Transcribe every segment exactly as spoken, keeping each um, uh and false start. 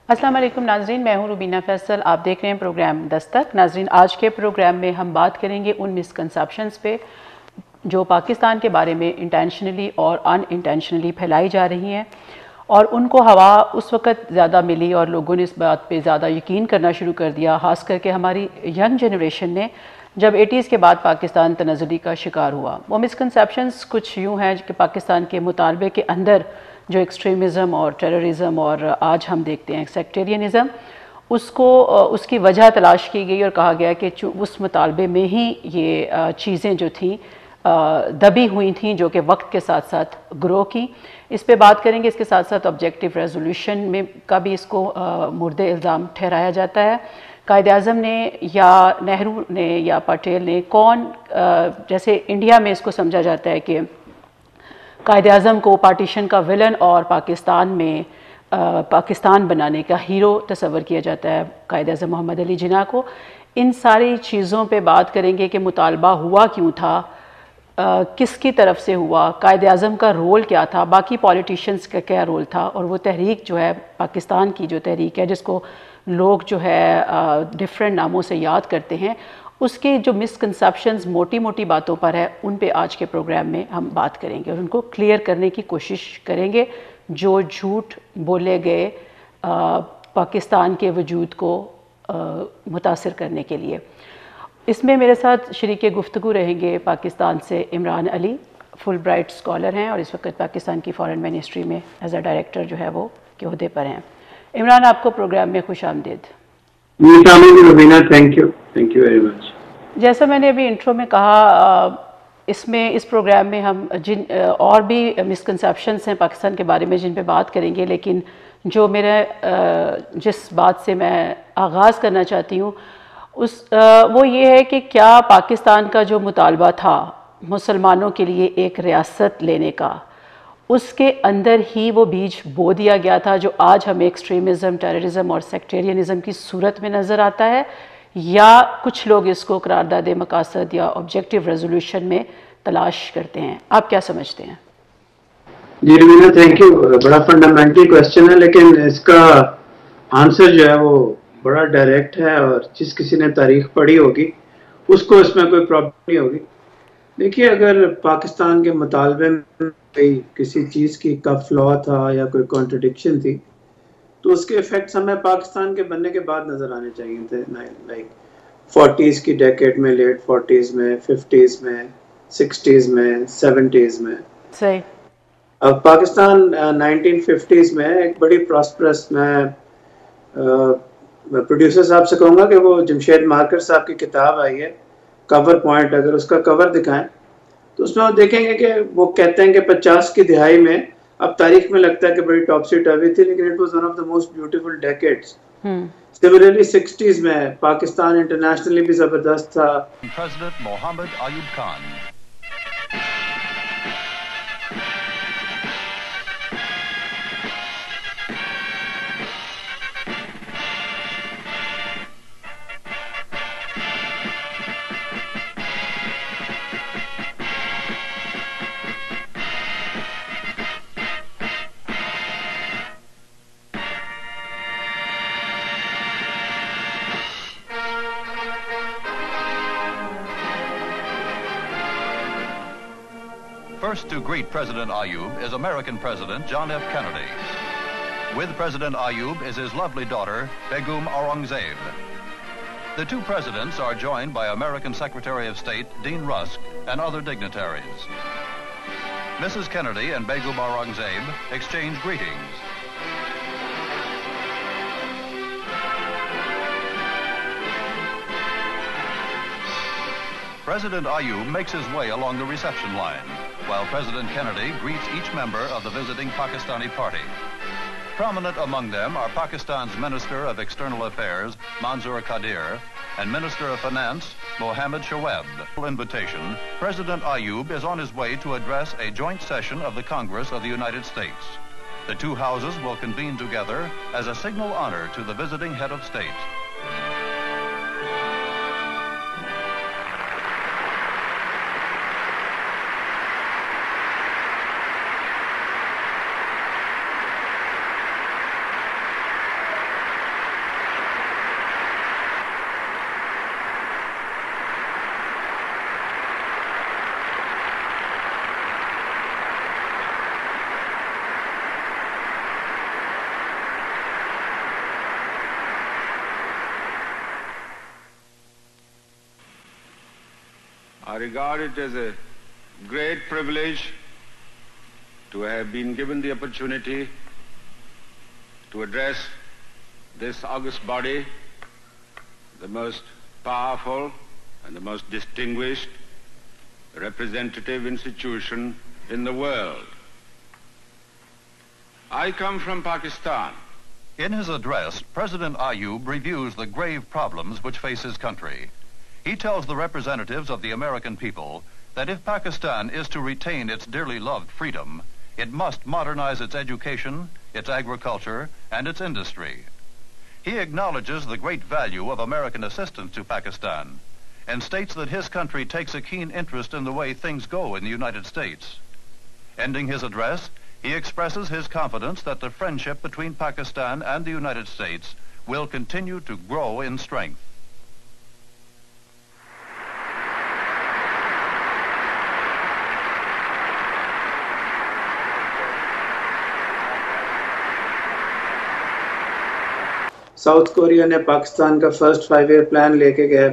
अस्सलाम वालेकुम नाजरीन, मैं हूँ रुबीना फैसल। आप देख रहे हैं प्रोग्राम दस्तक। नाजरीन, आज के प्रोग्राम में हम बात करेंगे उन मिसकंसेप्शंस पे जो पाकिस्तान के बारे में इंटेंशनली और अनइंटेंशनली फैलाई जा रही हैं, और उनको हवा उस वक़्त ज़्यादा मिली और लोगों ने इस बात पे ज़्यादा यकीन करना शुरू कर दिया, ख़ास करके हमारी यंग जनरेशन ने, जब एटीज़ के बाद पाकिस्तान तनज़्ज़ुली का शिकार हुआ। वो मिसकंसेप्शंस कुछ यूँ हैं कि पाकिस्तान के मुतालबे के अंदर जो एक्सट्रीमिज़म और टेररिज़म और आज हम देखते हैं सेक्टेरियनिज़म, उसको उसकी वजह तलाश की गई और कहा गया कि उस मुतालबे में ही ये चीज़ें जो थी दबी हुई थी, जो कि वक्त के साथ साथ ग्रो की। इस पे बात करेंगे। इसके साथ साथ ऑब्जेक्टिव रेजोल्यूशन में का भी इसको मुर्दे इल्ज़ाम ठहराया जाता है। कायद-ए-आज़म ने या नेहरू ने या पटेल ने कौन, जैसे इंडिया में इसको समझा जाता है कि कायद-ए-आज़म को पार्टीशन का विलन और पाकिस्तान में आ, पाकिस्तान बनाने का हीरो तस्वर किया जाता है कायद-ए-आज़म मोहम्मद अली जिन्ना को। इन सारी चीज़ों पे बात करेंगे कि मुतालबा हुआ क्यों था, आ, किसकी तरफ से हुआ, कायद-ए-आज़म का रोल क्या था, बाकी पॉलिटिशियंस का क्या रोल था, और वो तहरीक जो है पाकिस्तान की जो तहरीक है जिसको लोग जो है डिफरेंट नामों से याद करते हैं, उसके जो मिसकंसेप्शंस मोटी मोटी बातों पर है, उन पे आज के प्रोग्राम में हम बात करेंगे और उनको क्लियर करने की कोशिश करेंगे, जो झूठ बोले गए पाकिस्तान के वजूद को मुतासिर करने के लिए। इसमें मेरे साथ शरीके गुफ्तगू रहेंगे पाकिस्तान से Imran Ali, Fulbright scholar हैं और इस वक्त पाकिस्तान की फ़ॉरेन मिनिस्ट्री में एज अ डायरेक्टर जो है वो के ओहदे पर हैं। इमरान, आपको प्रोग्राम में खुश आमदीद। Thank you thank you very much. जैसा मैंने अभी इंट्रो में कहा, इसमें इस प्रोग्राम में हम जिन और भी मिसकंसेप्शंस हैं पाकिस्तान के बारे में जिन पे बात करेंगे, लेकिन जो मेरे जिस बात से मैं आगाज़ करना चाहती हूँ उस वो ये है कि क्या पाकिस्तान का जो मुतालबा था मुसलमानों के लिए एक रियासत लेने का, उसके अंदर ही वो बीज बो दिया गया था जो आज हमें एक्सट्रीमिज़म, टेररिज्म और सेक्टेरियनिज़म की सूरत में नज़र आता है, या कुछ लोग इसको करारदाद मकासद या ऑब्जेक्टिव रेजोल्यूशन में तलाश करते हैं? आप क्या समझते हैं? जी रवीना, थैंक यू। बड़ा फंडामेंटल क्वेश्चन है, लेकिन इसका आंसर जो है वो बड़ा डायरेक्ट है और जिस किसी ने तारीख पढ़ी होगी उसको इसमें कोई प्रॉब्लम नहीं होगी। देखिए, अगर पाकिस्तान के मुतालबे में किसी चीज़ की का फ्लॉ था या कोई कॉन्ट्रडिक्शन थी, तो उसके इफेक्ट्स हमें पाकिस्तान के बनने के बाद नजर आने चाहिए थे। लाइक फोर्टीज़ की डेकेड में, लेट फोर्टीज़ में, फिफ्टीज़ में, सिक्सटीज़ में, सेवेंटीज़ में। सही। अब पाकिस्तान नाइनटीन फिफ्टीज़ में एक बड़ी प्रॉस्परस, मैं प्रोड्यूसर साहब से कहूँगा कि वो जमशेद मार्कर साहब की किताब आई है कवर पॉइंट, अगर उसका कवर दिखाएं तो उसमें वो देखेंगे कि वो कहते हैं कि पचास की दिहाई में, अब तारीख में लगता है कि बड़ी टॉपसी टर्वी थी, लेकिन it was one of the most beautiful decades. Similarly sixties में पाकिस्तान इंटरनेशनली भी जबरदस्त था। President Mohammad Ayub Khan. First to greet President Ayoub is American President John F. Kennedy. With President Ayoub is his lovely daughter, Begum Aurangzeb. The two presidents are joined by American Secretary of State Dean Rusk and other dignitaries. Missus Kennedy and Begum Aurangzeb exchange greetings. President Ayoub makes his way along the reception line, while President Kennedy greets each member of the visiting Pakistani party. Prominent among them are Pakistan's Minister of External Affairs, Manzoor Qadir, and Minister of Finance, Mohammad Shaweb. Invitation, President Ayoub is on his way to address a joint session of the Congress of the United States. The two houses will convene together as a signal honor to the visiting head of state. I regard it as a great privilege to have been given the opportunity to address this august body, the most powerful and the most distinguished representative institution in the world. I come from Pakistan. In his address, President Ayub reviews the grave problems which face his country. He tells the representatives of the American people that if Pakistan is to retain its dearly loved freedom, it must modernize its education, its agriculture, and its industry. He acknowledges the great value of American assistance to Pakistan and states that his country takes a keen interest in the way things go in the United States. Ending his address, he expresses his confidence that the friendship between Pakistan and the United States will continue to grow in strength. South Korea ने पाकिस्तान का first five year plan लेके गए।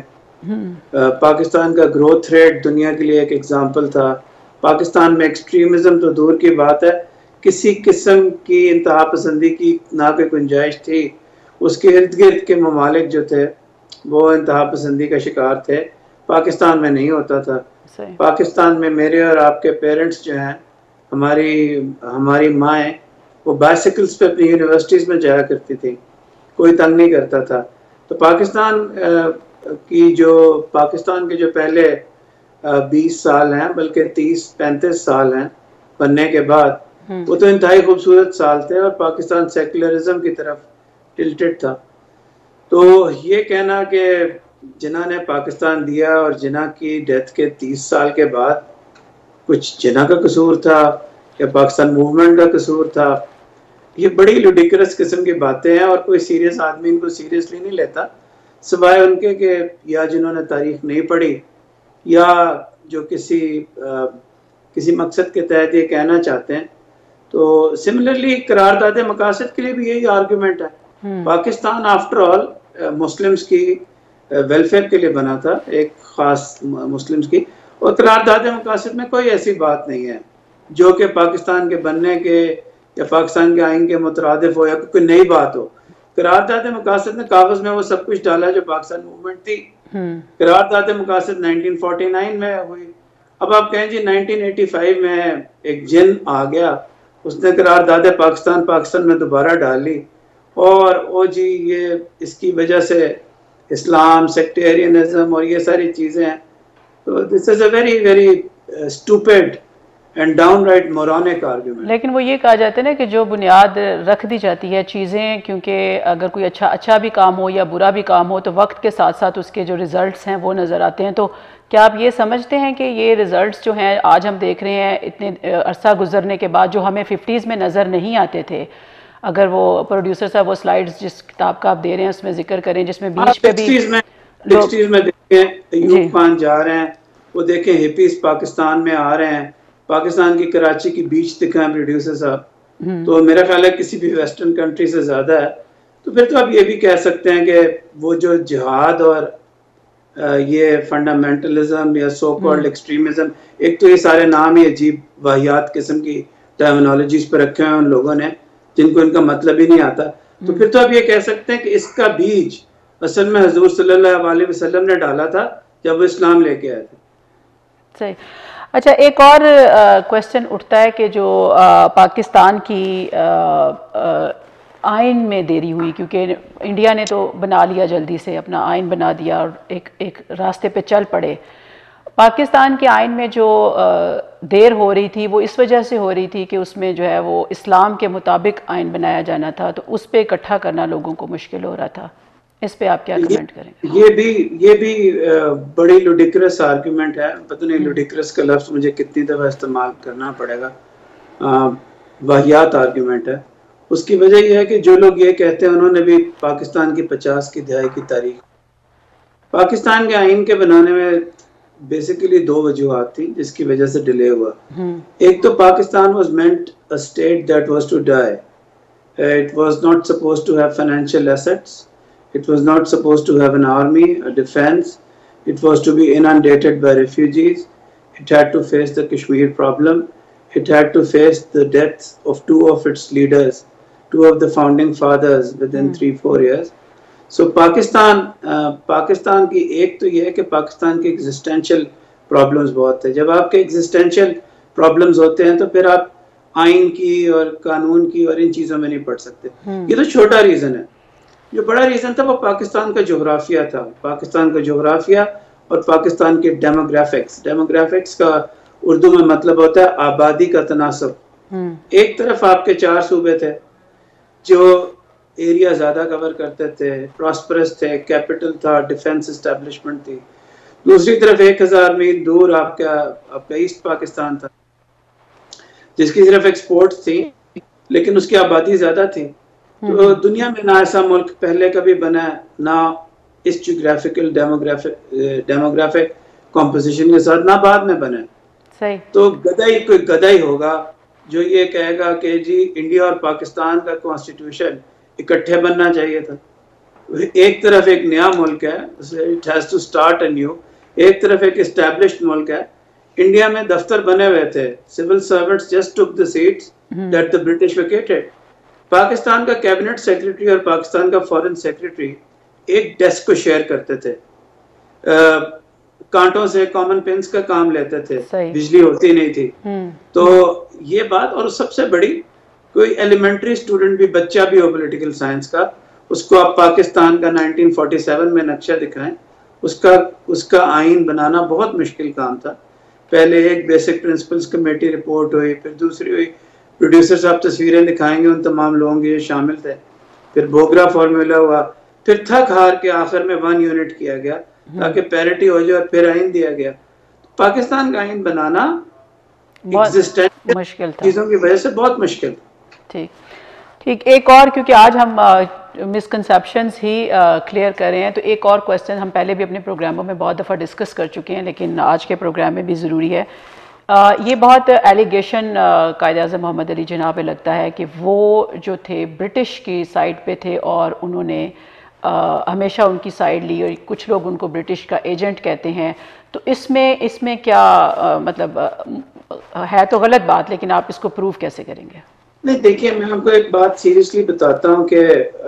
पाकिस्तान का growth rate दुनिया के लिए एक example था। पाकिस्तान में एक्सट्रीमिज्म तो दूर की बात है, किसी किस्म की इंतहा पसंदी की ना कोई गुंजाइश थी। उसके इर्द गिर्द के ममालिक जो थे वो इंतहा पसंदी का शिकार थे, पाकिस्तान में नहीं होता था। पाकिस्तान में मेरे और आपके पेरेंट्स जो हैं, हमारी हमारी माएँ, वो बाइसिकल्स पे अपनी यूनिवर्सिटीज़ में जाया करती थी, कोई तंग नहीं करता था। तो पाकिस्तान की जो पाकिस्तान के जो पहले बीस साल हैं, बल्कि तीस पैंतीस साल हैं बनने के बाद, वो तो इंतहाई खूबसूरत साल थे और पाकिस्तान सेकुलरिज्म की तरफ टिल्टेड था। तो ये कहना कि जिन्ना ने पाकिस्तान दिया और जिन्ना की डेथ के तीस साल के बाद कुछ जिन्ना का कसूर था या पाकिस्तान मूवमेंट का कसूर था, ये बड़ी लुडिक्रस किस्म की बातें हैं और कोई सीरियस आदमी इनको सीरियसली नहीं लेता, सिवाय उनके कि या जिन्होंने तारीख नहीं पढ़ी या जो किसी आ, किसी मकसद के तहत ये कहना चाहते हैं। तो सिमिलरली करारदाद मकासद के लिए भी यही आर्गुमेंट है। पाकिस्तान आफ्टर ऑल मुस्लिम्स की वेलफेयर के लिए बना था, एक ख़ास मुस्लिम्स की, और करारदाद मकासद में कोई ऐसी बात नहीं है जो कि पाकिस्तान के बनने के या पाकिस्तान के आइन के मुतरादिफ हो या कोई नई बात हो। करारदाद मकासद ने कागज में वो सब कुछ डाला जो पाकिस्तान मूवमेंट थी। करारदाद मकासद नाइनटीन फोर्टी नाइन में हुई। अब आप कहें जी नाइनटीन एटी फाइव में एक जिन आ गया, उसने करारदाद पाकिस्तान पाकिस्तान में दोबारा डाल ली और ओ जी ये इसकी वजह से इस्लाम, सेक्टेरियनिज्म और ये सारी चीज़ें हैं। तो this is a very very stupid and downright moronic argument. लेकिन वो ये कहा जाता है ना कि जो बुनियाद रख दी जाती है चीज़ें, क्योंकि अगर कोई अच्छा अच्छा भी काम हो या बुरा भी काम हो तो वक्त के साथ साथ उसके जो रिज़ल्ट्स हैं वो नज़र आते हैं। तो क्या आप ये समझते हैं कि ये रिज़ल्ट्स जो हैं आज हम देख रहे हैं इतने अरसा गुजरने के बाद, जो हमें फिफ्टीज़ में नज़र नहीं आते थे? अगर वो प्रोड्यूसर साहब वो स्लाइड्स जिस किताब का आप दे रहे हैं उसमें जिक्र करें, जिसमें बीच पे भी सिक्सटीज़ में देखें अयूब खान जा रहे हैं, वो देखें हिपीज पाकिस्तान में आ रहे हैं, पाकिस्तान की कराची की बीच दिखाएं प्रोड्यूसर साहब, तो मेरा ख्याल है किसी भी वेस्टर्न कंट्री से ज़्यादा है। तो फिर तो आप ये भी कह सकते हैं कि वो जो जिहाद और ये फंडामेंटलिज्म या सो कॉल्ड एक्सट्रीमिज्म, एक तो ये सारे नाम ही अजीब वाहियात किस्म की टर्मिनोलॉजीज पर रखे हैं उन लोगों ने जिनको इनका मतलब ही नहीं आता। तो फिर तो आप ये कह सकते हैं कि इसका बीज असल में हुजूर सल्लल्लाहु अलैहि वसल्लम ने डाला था जब वो इस्लाम लेके आए थे। सही। अच्छा, एक और क्वेश्चन उठता है कि जो आ, पाकिस्तान की आ, आ, आइन में देरी हुई, क्योंकि इंडिया ने तो बना लिया जल्दी से, अपना आइन बना दिया और एक एक रास्ते पे चल पड़े। पाकिस्तान के आइन में जो आ, देर हो रही थी वो इस वजह से हो रही थी कि उसमें जो है वो इस्लाम के मुताबिक आइन बनाया जाना था, तो उस पर इकट्ठा करना लोगों को मुश्किल हो रहा था। इस पे आप क्या कमेंट करेंगे? ये भी ये भी बड़ी लुडिक्रस आर्गुमेंट है। पता नहीं लुडिक्रस का लफ्ज़ मुझे कितनी दफ़ा इस्तेमाल करना पड़ेगा। वाहियात आर्गुमेंट है। उसकी वजह यह है कि जो लोग ये कहते हैं उन्होंने भी पाकिस्तान की पचास की दहाई की तारीख, पाकिस्तान के आइन के बनाने में बेसिकली दो वजूहात थी जिसकी वजह से डिले हुआ। एक तो Pakistan was meant a state that was to die. It was not supposed to have financial assets, it was not supposed to have an army, a defense, It was to be inundated by refugees. It had to face the Kashmir problem. It had to face the deaths of two of its leaders, two of the founding fathers within hmm. three, four years. So Pakistan, uh, Pakistan की एक तो ये है कि पाकिस्तान के existential problems बहुत है. जब आपके existential problems होते हैं तो फिर आप आइन की और कानून की और इन चीज़ों में नहीं पढ़ सकते. hmm. ये तो छोटा रीज़न है. जो बड़ा रीज़न था वो पाकिस्तान का जोग्राफिया था. पाकिस्तान का जोग्राफिया और पाकिस्तान के डेमोग्राफिक्स. डेमोग्राफिक्स का उर्दू में मतलब होता है आबादी का तनासब. hmm. एक तरफ आपके चार सूबे थे जो एरिया ज़्यादा कवर करते थे, प्रॉस्परस थे, कैपिटल था, डिफेंस इस्टेब्लिशमेंट थी. दूसरी तरफ एक हज़ार मील दूर आपका आपका ईस्ट पाकिस्तान था जिसकी सिर्फ एक्सपोर्ट्स थी लेकिन उसकी आबादी ज़्यादा थी. तो दुनिया में ना ऐसा मुल्क पहले कभी बना ना इस जियोग्राफिकल डेमोग्राफिक डेमोग्राफिक कॉम्पोजिशन के साथ ना बाद में बना. सही. तो गदाई कोई गदाई होगा जो ये कहेगा कि जी इंडिया और पाकिस्तान का कॉन्स्टिट्यूशन इकट्ठे बनना चाहिए था. एक तरफ एक नया मुल्क है, it has to start anew. एक तरफ एक एस्टैब्लिश्ड मुल्क है. इंडिया में दफ्तर बने हुए थे, civil servants just took the seats that the British vacated. Pakistan का कैबिनेट सेक्रेटरी और पाकिस्तान का फॉरेन सेक्रेटरी एक डेस्क को शेयर करते थे. uh, कांटों से कॉमन पेंस का काम लेते थे, बिजली होती नहीं थी. तो ये बात, और सबसे बड़ी कोई एलिमेंट्री स्टूडेंट भी, बच्चा भी हो पॉलिटिकल साइंस का, उसको आप पाकिस्तान का नाइनटीन फोर्टी सेवन में नक्शा दिखाएं, उसका उसका आइन बनाना बहुत मुश्किल काम था. पहले एक बेसिक प्रिंसिपल्स कमेटी रिपोर्ट हुई, फिर दूसरी हुई, प्रोड्यूसर साहब तस्वीरें दिखाएंगे, उन तमाम लोगों ये शामिल थे. फिर बोगरा फॉर्मूला हुआ, फिर थक हार के आखिर में वन यूनिट किया गया ताकि पैरिटी हो जाए, और फिर आइन दिया गया. पाकिस्तान का आइन बनाना एग्जिस्टेंशियल मुश्किल था, चीज़ों की वजह से बहुत मुश्किल. ठीक ठीक एक और, क्योंकि आज हम मिसकंसेप्शंस ही क्लियर कर रहे हैं, तो एक और क्वेश्चन हम पहले भी अपने प्रोग्रामों में बहुत दफ़ा डिस्कस कर चुके हैं लेकिन आज के प्रोग्राम में भी ज़रूरी है. आ, ये बहुत एलिगेशन कायद-ए-आज़म मोहम्मद अली जिन्ना पे लगता है कि वो जो थे ब्रिटिश की साइड पे थे और उन्होंने आ, हमेशा उनकी साइड ली, और कुछ लोग उनको ब्रिटिश का एजेंट कहते हैं. तो इसमें इसमें क्या आ, मतलब आ, है तो गलत बात, लेकिन आप इसको प्रूव कैसे करेंगे? नहीं, देखिए मैं आपको एक बात सीरियसली बताता हूँ कि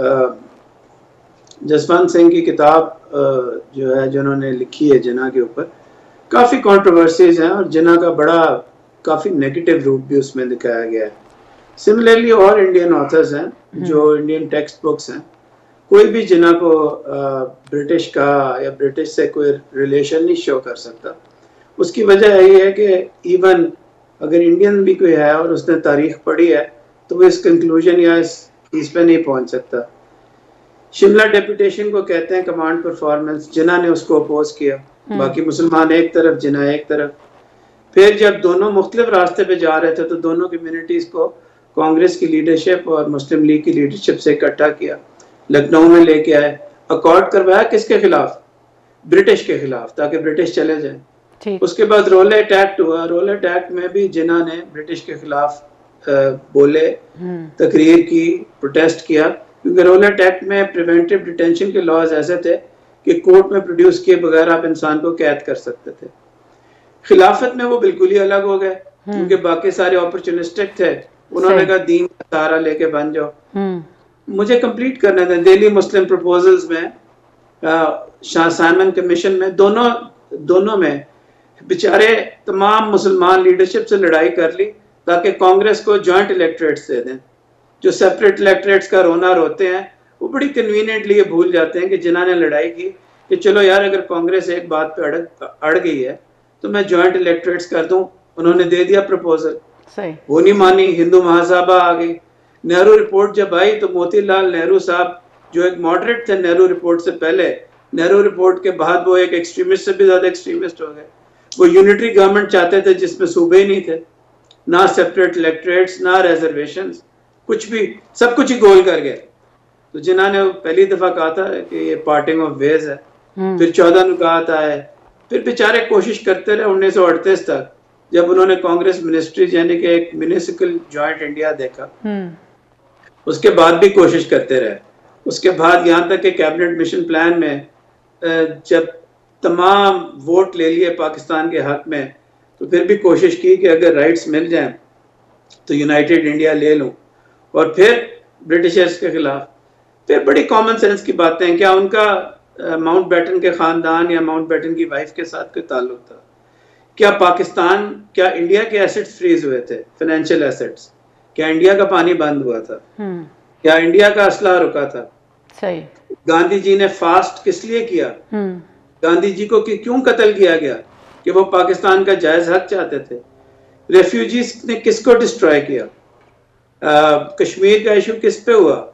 जसवंत सिंह की किताब जो है, जिन्होंने लिखी है जिन्ना के ऊपर, काफ़ी कंट्रोवर्सीज हैं और जिन्ना का बड़ा काफ़ी नेगेटिव रूप भी उसमें दिखाया गया है. सिमिलरली और इंडियन ऑथर्स हैं जो इंडियन टेक्स्ट बुक्स हैं, कोई भी जिन्ना को ब्रिटिश का या ब्रिटिश से कोई रिलेशन नहीं शो कर सकता. उसकी वजह यही है कि इवन अगर इंडियन भी कोई है और उसने तारीख पढ़ी है तो वो इस कंक्लूजन या इस इस पे नहीं पहुंच सकता. शिमला डेपुटेशन को कहते हैं कमांड परफॉर्मेंस. जिन्ना ने उसको अपोज किया, बाकी मुसलमान एक तरफ, जिन्ना एक तरफ. फिर जब दोनों मुख्तलिफ रास्ते पे जा रहे थे तो दोनों कम्युनिटीज़ को कांग्रेस की लीडरशिप और मुस्लिम लीग की लीडरशिप से इकट्ठा किया, लखनऊ में लेके आए, अकॉर्ड करवाया किसके खिलाफ? ब्रिटिश के खिलाफ, ताकि ब्रिटिश चले जाए. उसके बाद रोलेट एक्ट हुआ. रोलेट एक्ट में भी जिन्ना ने ब्रिटिश के खिलाफ बोले, तकरीर की, प्रोटेस्ट किया, क्योंकि रोलेट एक्ट में प्रिवेंटिव डिटेंशन के लॉज ऐसे थे कि कोर्ट में प्रोड्यूस किए बगैर आप इंसान को कैद कर सकते थे. खिलाफत में वो बिल्कुल ही अलग हो गए, क्योंकि बाकी सारे अपॉर्चुनिस्टिक थे. उन्होंने कहा दीन का सहारा लेके बन जाओ. मुझे कंप्लीट करने दें. दिल्ली मुस्लिम प्रपोजल्स में, शाह साइमन कमीशन में, दोनों दोनों में बेचारे तमाम मुसलमान लीडरशिप से लड़ाई कर ली ताकि कांग्रेस को जॉइंट इलेक्टोरेट्स दे दें. जो सेपरेट इलेक्टोरेट्स का रोना रोते हैं वो बड़ी कन्वीनियंटली ये भूल जाते हैं कि जिन्हों ने लड़ाई की कि चलो यार अगर कांग्रेस एक बात पे अड़ अड़ गई है तो मैं जॉइंट इलेक्टोरेट्स कर दूं. उन्होंने दे दिया प्रपोजल, सही, वो नहीं मानी. हिंदू महासभा आ गई. नेहरू रिपोर्ट जब आई तो मोतीलाल नेहरू साहब जो एक मॉडरेट थे नेहरू रिपोर्ट से पहले, नेहरू रिपोर्ट के बाद वो एक एक्सट्रीमिस्ट से भी ज्यादा एक्सट्रीमिस्ट हो गए. वो यूनिटरी गवर्नमेंट चाहते थे जिसमें सूबे ही नहीं थे, ना सेपरेट इलेक्टोरेट्स, ना रिजर्वेशंस, कुछ भी, सब कुछ ही गोल कर गए. तो जिन्होंने पहली दफा कहा था कि ये पार्टिंग ऑफ वेज है, फिर चौदह ने कहा था है, फिर बेचारे कोशिश करते रहे उन्नीस सौ अड़तीस तक, जब उन्होंने कांग्रेस मिनिस्ट्री यानी कि एक म्यूनिसिपल जॉइंट इंडिया देखा, उसके बाद भी कोशिश करते रहे. उसके बाद यहाँ तक कि कैबिनेट मिशन प्लान में जब तमाम वोट ले लिए पाकिस्तान के हक में, तो फिर भी कोशिश की कि अगर राइट्स मिल जाएं तो यूनाइटेड इंडिया ले लूं, और फिर ब्रिटिशर्स के खिलाफ। फिर बड़ी कॉमन सेंस की बातें हैं। क्या उनका माउंट बैटन के ख़ानदान या माउंट बैटन की वाइफ के साथ कोई ताल्लुक था? क्या पाकिस्तान, क्या इंडिया के एसेट्स फ्रीज हुए थे, फाइनेंशियल एसेट्स? क्या इंडिया का पानी बंद हुआ था? क्या इंडिया का असला रुका था? सही। गांधी जी ने फास्ट किस लिए किया? गांधी जी को कि क्यों कत्ल किया गया? कि वो पाकिस्तान का जायज हक चाहते थे। रेफ्यूजीज ने किसको डिस्ट्रॉय किया? कश्मीर का इशू किस पे हुआ?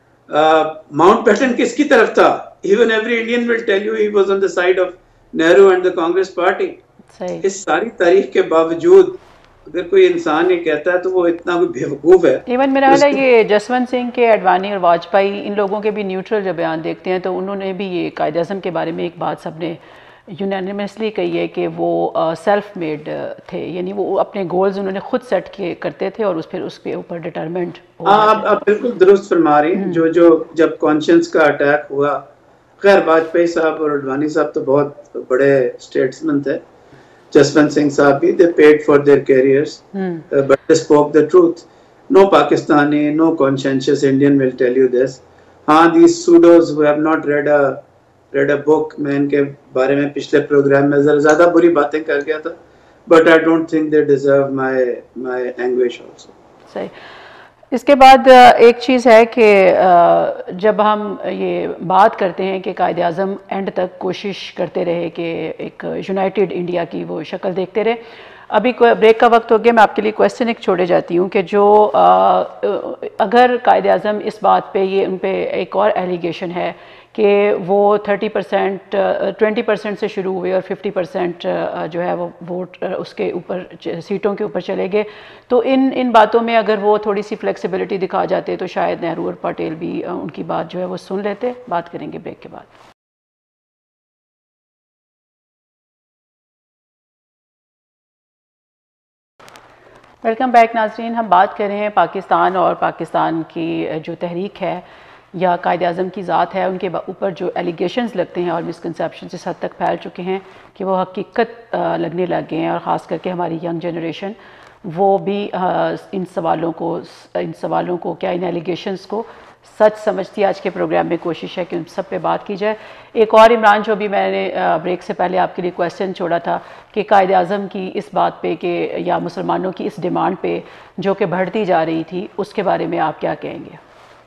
माउंट बैटन किसकी तरफ था? Even every Indian will tell you he was on the side of Nehru and the Congress party. इस सारी तारीख के बावजूद अगर कोई इंसान ये कहता है तो वो इतना कोई बेवकूफ है। इवन मेरा ख्याल है ये जसवंत सिंह के, अडवाणी और वाजपेयी, इन लोगों के भी न्यूट्रल जब बयान देखते हैं तो उन्होंने भी ये कायदे आज़म के बारे में एक बात सबने यूनानिमसली कही है कि वो सेल्फ मेड थे, यानी वो अपने गोल्स उन्होंने खुद सेट किए करते थे और उस फिर उसके ऊपर डिटरमेंट। हाँ, आप, आप बिल्कुल दुरुस्त फरमा रही हैं। जो जो जब कॉन्शियंस का अटैक हुआ, खैर वाजपेयी साहब और अडवाणी साहब तो बहुत बड़े स्टेट्समैन थे, जसवंत सिंह साहब भी, they paid for their careers but they spoke the truth. No Pakistani, no conscious Indian will tell you this. हाँ, these pseudos who have not read a read a book, मैं इनके बारे में पिछले प्रोग्राम में जरा ज्यादा बुरी बातें कर गया था, but I don't think they deserve my my anguish also. सही। इसके बाद एक चीज़ है कि जब हम ये बात करते हैं कि कायदे आज़म एंड तक कोशिश करते रहे कि एक यूनाइटेड इंडिया की वो शक्ल देखते रहे। अभी ब्रेक का वक्त हो गया, मैं आपके लिए क्वेश्चन एक छोड़े जाती हूँ कि जो आ, अगर कायदे आज़म इस बात पे, ये उन पे एक और एलिगेशन है कि वो थर्टी परसेंट ट्वेंटी परसेंट से शुरू हुए और फिफ्टी परसेंट जो है वो वोट उसके ऊपर सीटों के ऊपर चले गए, तो इन इन बातों में अगर वो थोड़ी सी फ्लेक्सिबिलिटी दिखा जाते तो शायद नेहरू और पटेल भी उनकी बात जो है वो सुन लेते। बात करेंगे ब्रेक के बाद। वेलकम बैक नाजरीन। हम बात कर रहे हैं पाकिस्तान और पाकिस्तान की जो तहरीक है या कायदे आज़म की ज़ात है, उनके ऊपर जो एलिगेशंस लगते हैं और मिसकंसेप्शन इस हद तक फैल चुके हैं कि वो हकीकत लगने लग गए हैं, और ख़ास करके हमारी यंग जनरेशन वो भी इन सवालों को इन सवालों को क्या इन एलिगेशंस को सच समझती है। आज के प्रोग्राम में कोशिश है कि उन सब पे बात की जाए। एक और इमरान, जो भी मैंने ब्रेक से पहले आपके लिए क्वेश्चन छोड़ा था कि कायदे आज़म की इस बात पे कि या मुसलमानों की इस डिमांड पे जो कि बढ़ती जा रही थी, उसके बारे में आप क्या कहेंगे?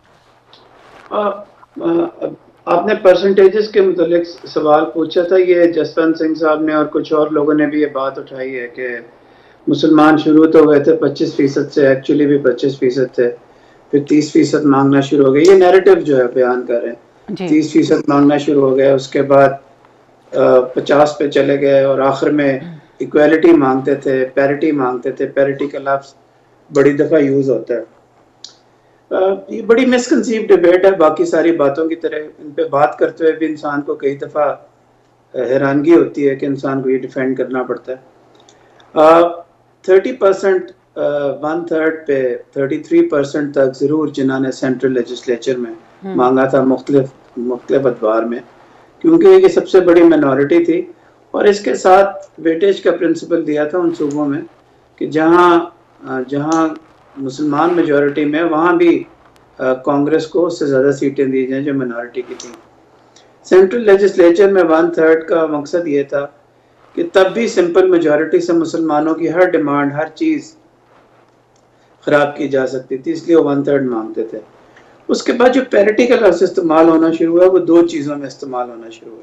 आ, आ, आपने परसेंटेजेस के मुतालिक सवाल पूछा था। ये जसवंत सिंह साहब ने और कुछ और लोगों ने भी ये बात उठाई है कि मुसलमान शुरू तो गए थे पच्चीस फीसद से, एक्चुअली भी पच्चीस फीसद थे, फिर तीस फीसद मांगना शुरू हो गए। ये नैरेटिव जो है बयान कर रहे हैं, तीस फीसद मांगना शुरू हो गया, उसके बाद पचास पे चले गए और आखिर में इक्वालिटी मांगते थे, पैरिटी मांगते थे। पैरिटी का लफ्ज़ बड़ी दफ़ा यूज़ होता है। ये बड़ी मिसकंसीव डिबेट है, बाकी सारी बातों की तरह। इन पे बात करते हुए भी इंसान को कई दफ़ा हैरानगी होती है कि इंसान को ये डिफेंड करना पड़ता है। थर्टी परसेंट वन थर्ड पे थर्टी थ्री परसेंट तक ज़रूर जिन्होंने सेंट्रल लेजिस्लेचर में मांगा था मुख्तलिफ मुख्तलिफ अदवार में, क्योंकि ये सबसे बड़ी मिनॉरिटी थी, और इसके साथ वेटेज का प्रिंसिपल दिया था उन सूबों में कि जहाँ जहाँ मुसलमान मेजॉरिटी में वहाँ भी कांग्रेस को उससे ज़्यादा सीटें दी जाएं जो मिनॉरिटी की थी। सेंट्रल लेजिस्लेचर में वन थर्ड का मकसद ये था कि तब भी सिंपल मेजॉरिटी से मुसलमानों की हर डिमांड, हर चीज़ ख़राब की जा सकती थी, इसलिए वो वन थर्ड मांगते थे। उसके बाद जो पैरिटी का लफ्ज़ इस्तेमाल होना शुरू हुआ, वो दो चीज़ों में इस्तेमाल होना शुरू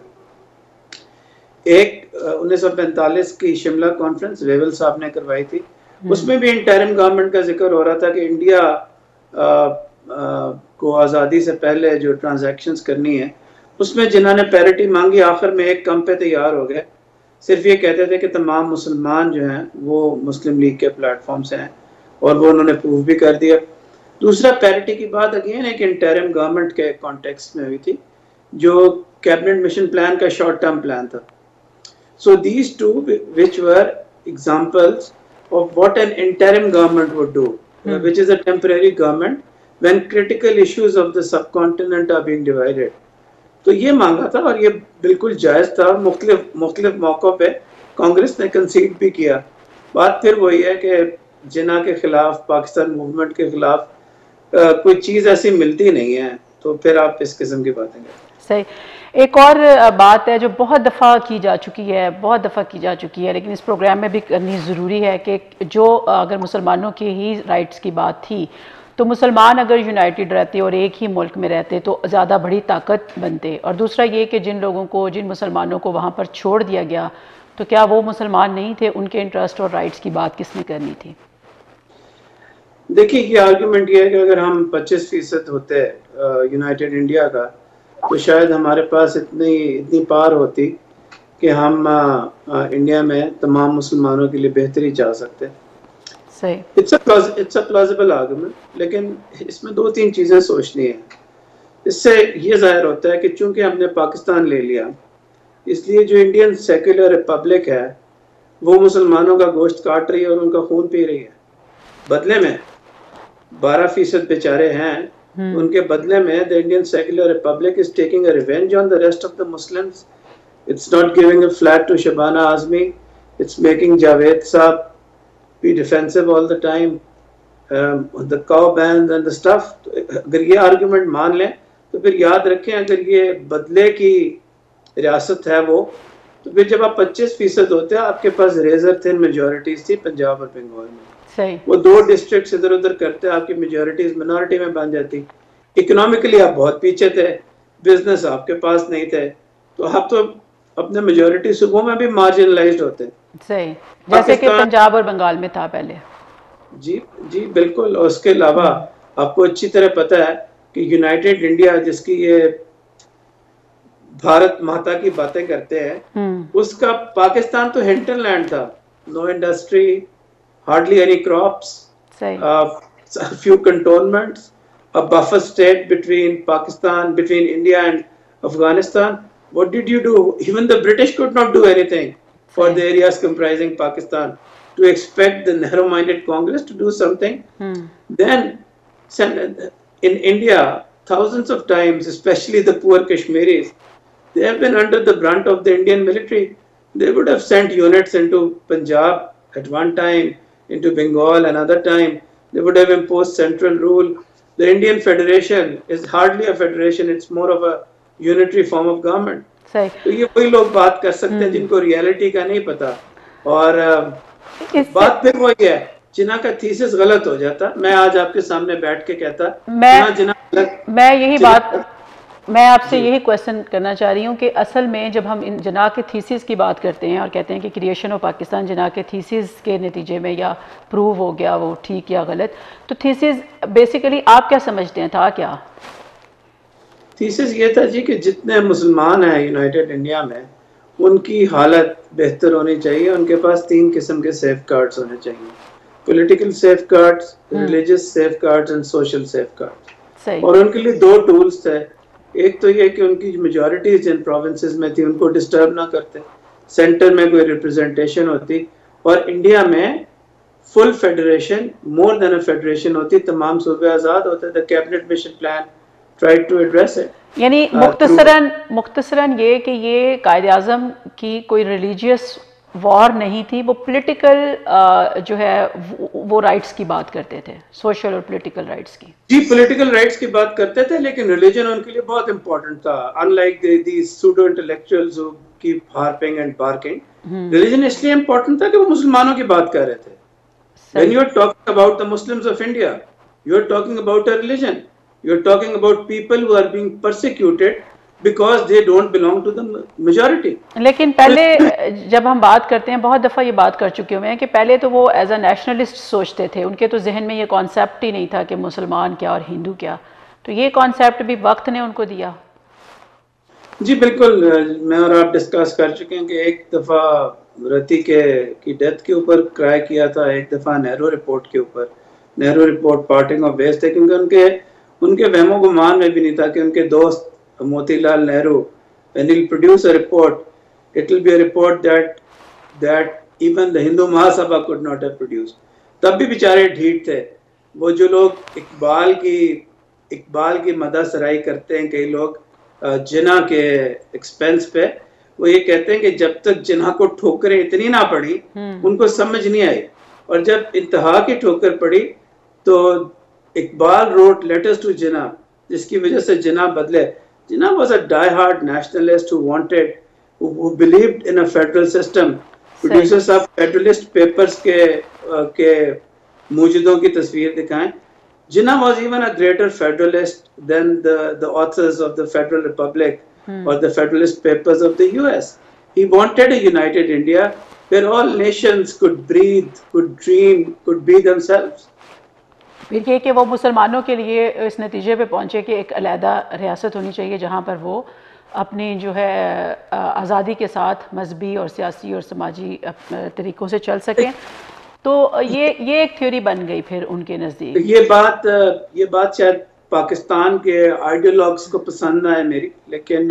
हुआ। एक उन्नीस सौ पैंतालीस की शिमला कॉन्फ्रेंस वेवल साहब ने करवाई थी, उसमें भी इंटरिम गवर्नमेंट का जिक्र हो रहा था कि इंडिया आ, आ, को आज़ादी से पहले जो ट्रांजैक्शंस करनी है उसमें जिन्होंने पैरिटी मांगी आखिर में एक कम पे तैयार हो गए। सिर्फ ये कहते थे कि तमाम मुसलमान जो हैं वो मुस्लिम लीग के प्लेटफॉर्म से हैं, और वो उन्होंने प्रूव भी कर दिया। दूसरा, पैरिटी की बात अगेन एक इंटरिम गवर्नमेंट के कॉन्टेक्स्ट में हुई थी, जो कैबिनेट मिशन प्लान का शॉर्ट टर्म प्लान था। So these two which were examples of what an interim government would do, hmm. uh, which is a temporary government when critical issues of the subcontinent are being divided. तो ये मांगा था और ये बिल्कुल जायज़ था। मुख्तलिफ मुख्तलिफ मौक़ों पे कांग्रेस ने कंसीड भी किया। बात फिर वही है कि जिना के खिलाफ, पाकिस्तान मूवमेंट के खिलाफ कोई चीज़ ऐसी मिलती नहीं है, तो फिर आप इस किस्म की बातें करते। सही। एक और बात है जो बहुत दफ़ा की जा चुकी है, बहुत दफ़ा की जा चुकी है, लेकिन इस प्रोग्राम में भी करनी ज़रूरी है कि जो अगर मुसलमानों की ही राइट्स की बात थी, तो मुसलमान अगर यूनाइटेड रहते और एक ही मुल्क में रहते तो ज़्यादा बड़ी ताकत बनते। और दूसरा ये कि जिन लोगों को, जिन मुसलमानों को वहाँ पर छोड़ दिया गया, तो क्या वो मुसलमान नहीं थे? उनके इंटरेस्ट और राइट्स की बात किसने करनी थी? देखिए, ये आर्गुमेंट ये है कि अगर हम पच्चीस फीसद होते यूनाइटेड इंडिया का, तो शायद हमारे पास इतनी इतनी पार होती कि हम आ, आ, इंडिया में तमाम मुसलमानों के लिए बेहतरी चाह सकते। सही। It's a it's a plausible argument, लेकिन इसमें दो तीन चीज़ें सोचनी है। इससे ये जाहिर होता है कि चूंकि हमने पाकिस्तान ले लिया, इसलिए जो इंडियन सेक्युलर रिपब्लिक है वो मुसलमानों का गोश्त काट रही है और उनका खून पी रही है। बदले में बारह फीसद बेचारे हैं, उनके बदले में the Indian secular republic is taking a revenge on the rest of the Muslims. It's not giving a flat to Shabana Azmi, it's making Javed Sahab be defensive all the time, um, the cow bans and the stuff। अगर ये argument मान लें तो फिर याद रखें, अगर ये बदले की रियासत है वो, तो फिर जब आप पच्चीस फीसद होते हैं, आपके पास रेजर थिन मेजॉरिटीज थी पंजाब और बंगाल में। सही। वो दो डिस्ट्रिक्ट इधर उधर करते, आपकी मेजॉरिटीज मिनॉरिटी में बन जाती। इकोनॉमिकली आप बहुत पीछे थे, बिजनेस आपके पास नहीं थे, तो आप तो अपने मेजॉरिटी सूबों में भी मार्जिनलाइज्ड होते। सही, जैसे कि पंजाब और बंगाल में था पहले। जी जी बिल्कुल। और उसके अलावा आपको अच्छी तरह पता है कि यूनाइटेड इंडिया, जिसकी ये भारत माता की बातें करते हैं, उसका पाकिस्तान तो हिंटन लैंड था। No industry, hardly any crops, few cantonments, a buffer state between Pakistan, between India and Afghanistan. What did you do? Even the British could not do anything for the areas comprising Pakistan. To expect the narrow-minded Congress to do something, hmm. then in India, thousands of times, especially the poor Kashmiris, they have been under the brunt of the Indian military. They would have sent units into Punjab at one time, into Bengal another time. They would have imposed central rule. The Indian Federation is hardly a federation; it's more of a unitary form of government. सही। तो ये वही लोग बात कर सकते हैं जिनको रियलिटी का नहीं पता। और बात फिर वही है, जिना का थीसिस गलत हो जाता। मैं आज आपके सामने बैठ के कहता मैं जिना मैं यही बात मैं आपसे यही क्वेश्चन करना चाह रही हूँ कि असल में जब हम इन जिना के थीसिस की बात करते हैं और कहते हैं कि क्रिएशन ऑफ पाकिस्तान जिना के थीसिस के नतीजे में या प्रूव हो गया वो ठीक या गलत, तो थीसिस बेसिकली आप क्या समझते हैं, था क्या? थीसिस ये था जी कि जितने मुसलमान हैं यूनाइटेड इंडिया में, उनकी हालत बेहतर होनी चाहिए। उनके पास तीन किस्म के सेफ गार्ड्स होने चाहिए, political safeguards, religious safeguards and social safeguards. और उनके लिए दो टूल्स थे। एक तो ये कि उनकी मेजॉरिटी जिन प्रोविंसेस में थी उनको डिस्टर्ब ना करते, सेंटर में कोई रिप्रेजेंटेशन होती, और इंडिया में full federation, more than a federation होती, तमाम सूबे आज़ाद होते थे। Cabinet mission plan tried to address it. यानी मुख्तसरन मुख्तसरन ये कि ये कायदे आज़म की कोई रिलीजियस वॉर नहीं थी, वो पॉलिटिकल जो है वो राइट्स की बात करते थे, सोशल और पॉलिटिकल राइट्स की। जी, पॉलिटिकल राइट्स की बात करते थे, लेकिन रिलीजन उनके लिए बहुत इंपॉर्टेंट था। Unlike the pseudo intellectuals who keep harping and barking, religion इसलिए इंपॉर्टेंट था कि वो मुसलमानों की बात कर रहे थे। When you are talking about the Muslims of India, you are talking about a religion. You're talking about people who are being persecuted because they don't belong to the majority. लेकिन पहले जब हम बात करते हैं, बहुत दफ़ा ये बात कर चुके हुए हैं कि पहले तो वो एज अ नेशनलिस्ट सोचते थे, उनके तो जहन में ये कॉन्सेप्ट ही नहीं था कि मुसलमान क्या और हिंदू क्या। तो ये कॉन्सेप्ट भी वक्त ने उनको दिया। जी बिल्कुल, मैं और आप डिस्कस कर चुके हैं कि एक दफ़ा रती के की डेथ के ऊपर क्राई किया था, एक दफ़ा नेहरू रिपोर्ट के ऊपर। Nehru report parting of ways थे, क्योंकि उनके उनके वहमो गुमान में भी नहीं था कि उनके दोस्त Motilal Nehru, when he'll produce a report, it will be a report that that even the Hindu Mahasabha could not have produced. तब भी बेचारे ढीठ थे। वो जो लोग इकबाल की इकबाल की मदह सराई करते हैं कई लोग, जिना के एक्सपेंस पे। वो ये कहते हैं कि जब तक जिना को ठोकरें इतनी ना पड़ी उनको समझ नहीं आई, और जब इंतहा की ठोकर पड़ी तो Iqbal wrote letters to Jinnah, जिसकी वजह से जिना बदले। Jinnah was a die hard nationalist who wanted, who believed in a federal system. Producers of federalist papers के के मौजूदों की तस्वीर दिखाएं। Jinnah was even a greater federalist than the, the authors of the Federal Republic hmm. or the Federalist Papers of the U S. He wanted a united India where all nations could breathe, could dream, could be themselves. फिर ये कि वो मुसलमानों के लिए इस नतीजे पे पहुँचे कि एक अलहदा रियासत होनी चाहिए जहाँ पर वो अपनी जो है आज़ादी के साथ मजहबी और सियासी और समाजी तरीक़ों से चल सकें। तो ये ये एक थ्योरी बन गई फिर उनके नज़दीक। ये बात ये बात शायद पाकिस्तान के आइडियोलॉग्स को पसंद आए मेरी, लेकिन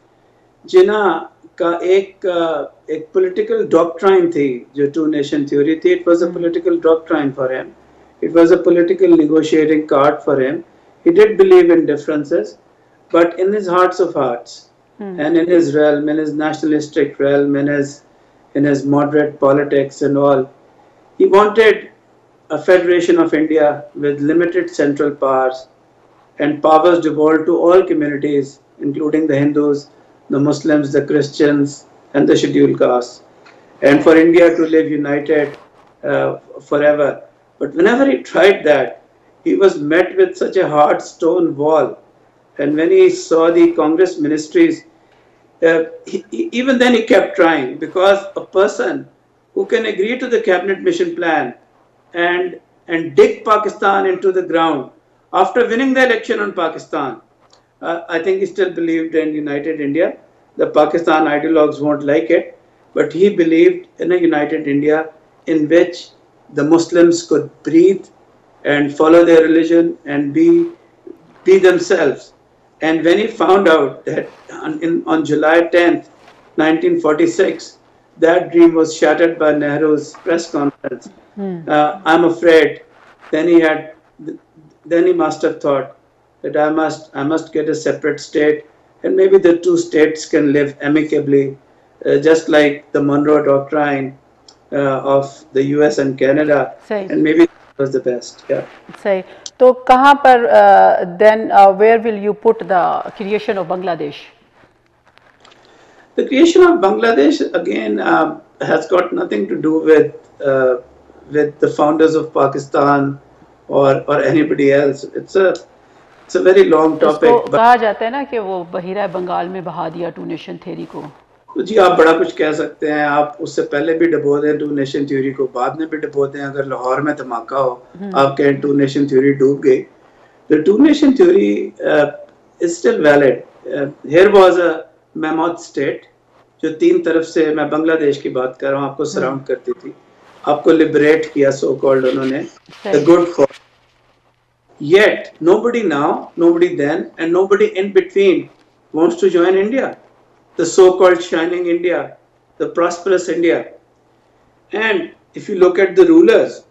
जिन्ना का एक एक पॉलिटिकल डॉक्ट्राइन थी जो टू नेशन थ्योरी थी। It was a political doctrine for him, it was a political negotiating card for him. He did believe in differences, but in his hearts of hearts and in his realm, in his nationalistic realm, in his in his moderate politics and all, he wanted a federation of India with limited central powers and powers devolved to all communities, including the Hindus, the Muslims, the Christians, and the scheduled castes, and for India to live united uh, forever. But whenever he tried that, he was met with such a hard stone wall. And when he saw the Congress ministries, uh, he, he, even then he kept trying, because a person who can agree to the cabinet mission plan and and dig Pakistan into the ground after winning the election on Pakistan, uh, I think he still believed in united India. The Pakistan ideologues won't like it, but he believed in a united India in which the Muslims could breathe and follow their religion and be be themselves. And when he found out that on, in, on July tenth, nineteen forty-six, that dream was shattered by Nehru's press conference, hmm. uh, I'm afraid then he had, then he must have thought that I must, I must get a separate state, and maybe the two states can live amicably, uh, just like the Monroe Doctrine uh, of the U S and Canada. Say. And maybe that was the best. Yeah. Say. तो कहाँ पर uh, then uh, where will you put the creation of Bangladesh? The creation of Bangladesh again uh, has got nothing to do with uh, with the founders of Pakistan or or anybody else. It's a it's a very long topic. इसको कहा जाता है ना कि वो बहिरा बंगाल में बहा दिया टू नेशन थ्योरी को। तो जी आप बड़ा कुछ कह सकते हैं, आप उससे पहले भी डबो दें टू नेशन थ्योरी को, बाद में भी डबो दें। अगर लाहौर में धमाका हो आप कहें टू नेशन थ्योरी डूब गई, the two nation theory uh, is still valid. Uh, here was a mammoth state जो तीन तरफ से, मैं बांग्लादेश की बात कर रहा हूँ, आपको सराउंड करती थी, आपको लिबरेट किया सो कॉल्ड उन्होंने, the good cause. Yet nobody now, nobody then, and nobody in between wants to join India, the so-called shining India, the prosperous India. And if you look at the rulers,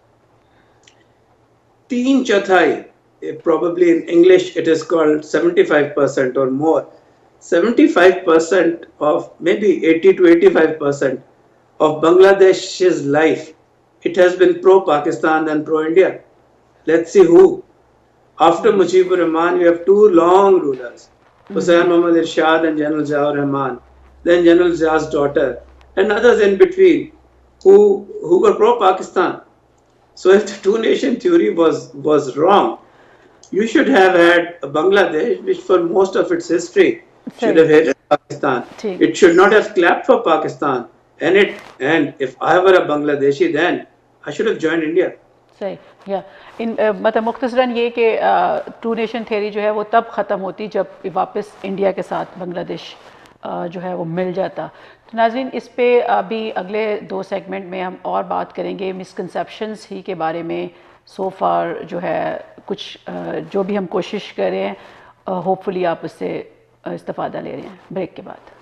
teen chathai, probably in English it is called seventy-five percent or more, seventy-five percent of, maybe eighty to eighty-five percent of Bangladesh's life, it has been pro-Pakistan than pro-India. Let's see who. After Mujibur Rahman, you have two long rulers, Hussain Muhammad Irshad and General Ziaur Rahman, then General Zia's daughter, and others in between who, who were pro-Pakistan. So if the two-nation theory was, was wrong, you should have had a Bangladesh which for most of its history should have hated Pakistan. It should not have clapped for Pakistan. And it and if I were a Bangladeshi then, I should have joined India. सही या इन मतलब मुख्तसरन ये कि to nation theory जो है वो तब ख़त्म होती जब वापस इंडिया के साथ बांग्लादेश जो है वो मिल जाता। तो नाज़रीन, इस पे अभी अगले दो सेगमेंट में हम और बात करेंगे मिसकंसेप्शंस ही के बारे में। सो फार जो है कुछ जो भी हम कोशिश कर रहे हैं, होपफुली आप उससे इस्तेफ़ादा ले रहे हैं। ब्रेक के बाद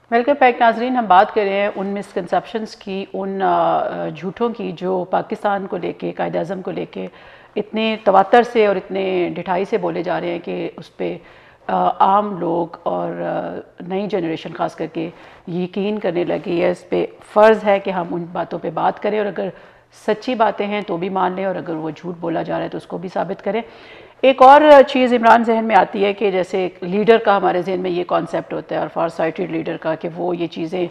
वेलकम बैक नाजरीन, हम बात कर रहे हैं उन मिसकंसेप्शंस की, उन झूठों की जो पाकिस्तान को लेके, कायद आज़म को लेके इतने तवातर से और इतने ढिठाई से बोले जा रहे हैं कि उस पर आम लोग और नई जनरेशन ख़ास करके यकीन करने लगी है। इस पर फ़र्ज़ है कि हम उन बातों पे बात करें और अगर सच्ची बातें हैं तो भी मान लें और अगर वो झूठ बोला जा रहा है तो उसको भी साबित करें। एक और चीज़ इमरान जहन में आती है कि जैसे एक लीडर का हमारे जहन में ये कॉन्सेप्ट होता है और फार साइटेड लीडर का कि वो ये चीज़ें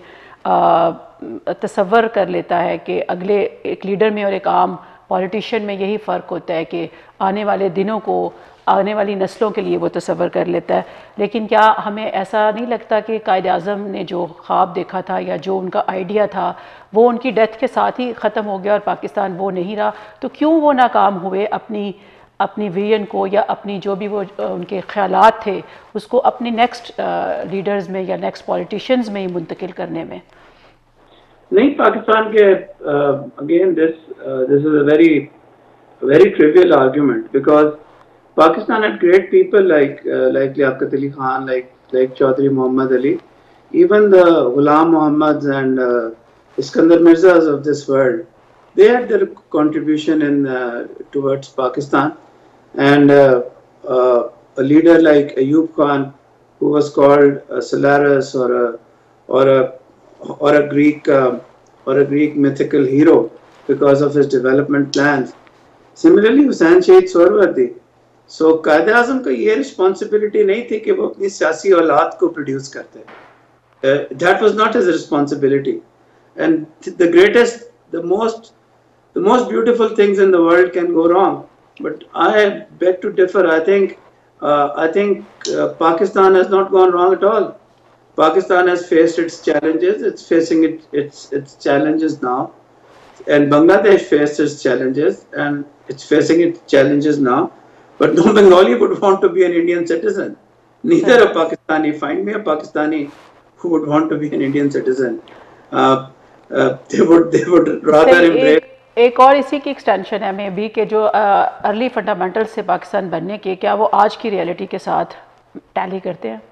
तसव्वुर कर लेता है कि अगले एक लीडर में और एक आम पॉलिटिशियन में यही फ़र्क होता है कि आने वाले दिनों को, आने वाली नस्लों के लिए वो तसव्वुर कर लेता है। लेकिन क्या हमें ऐसा नहीं लगता कि कायद आज़म ने जो ख्वाब देखा था या जो उनका आइडिया था वो उनकी डेथ के साथ ही ख़त्म हो गया और पाकिस्तान वो नहीं रहा? तो क्यों वो नाकाम हुए अपनी अपनी विजन को या अपनी जो भी वो उनके ख्यालात थे उसको अपनी नेक्स्ट लीडर्स में या नेक्स्ट पॉलिटिशियंस में ही मुंतकिल करने में? नहीं, पाकिस्तान के again this this is a very very trivial argument because Pakistan had great people like like Liaquat Ali Khan, like like Chaudhry Mohammad Ali, even the Ghulam Muhammads and uh, Iskandar Mirzas of this world, they had their contribution in uh, towards Pakistan. And uh, uh, a leader like Ayub Khan, who was called a Solaris or a or a or a Greek uh, or a Greek mythical hero because of his development plans. Similarly, Hussain Shahid Sohrawardi. So Quaid Azam का ये responsibility नहीं थी कि वो अपनी सियासी औलाद को प्रोड्यूस करते। Uh, that was not his responsibility. And the greatest, the most, the most beautiful things in the world can go wrong. But I beg to differ. I think, uh, I think uh, Pakistan has not gone wrong at all. Pakistan has faced its challenges. It's facing it, its its challenges now, and Bangladesh faced its challenges, and it's facing its challenges now. But no Bengali would want to be an Indian citizen. Neither a Pakistani. Find me a Pakistani who would want to be an Indian citizen. Uh, uh, they would they would rather embrace. एक, एक और इसी की extension है may be कि जो early fundamental से पाकिस्तान बनने के, क्या वो आज की रियलिटी के साथ टैली करते हैं?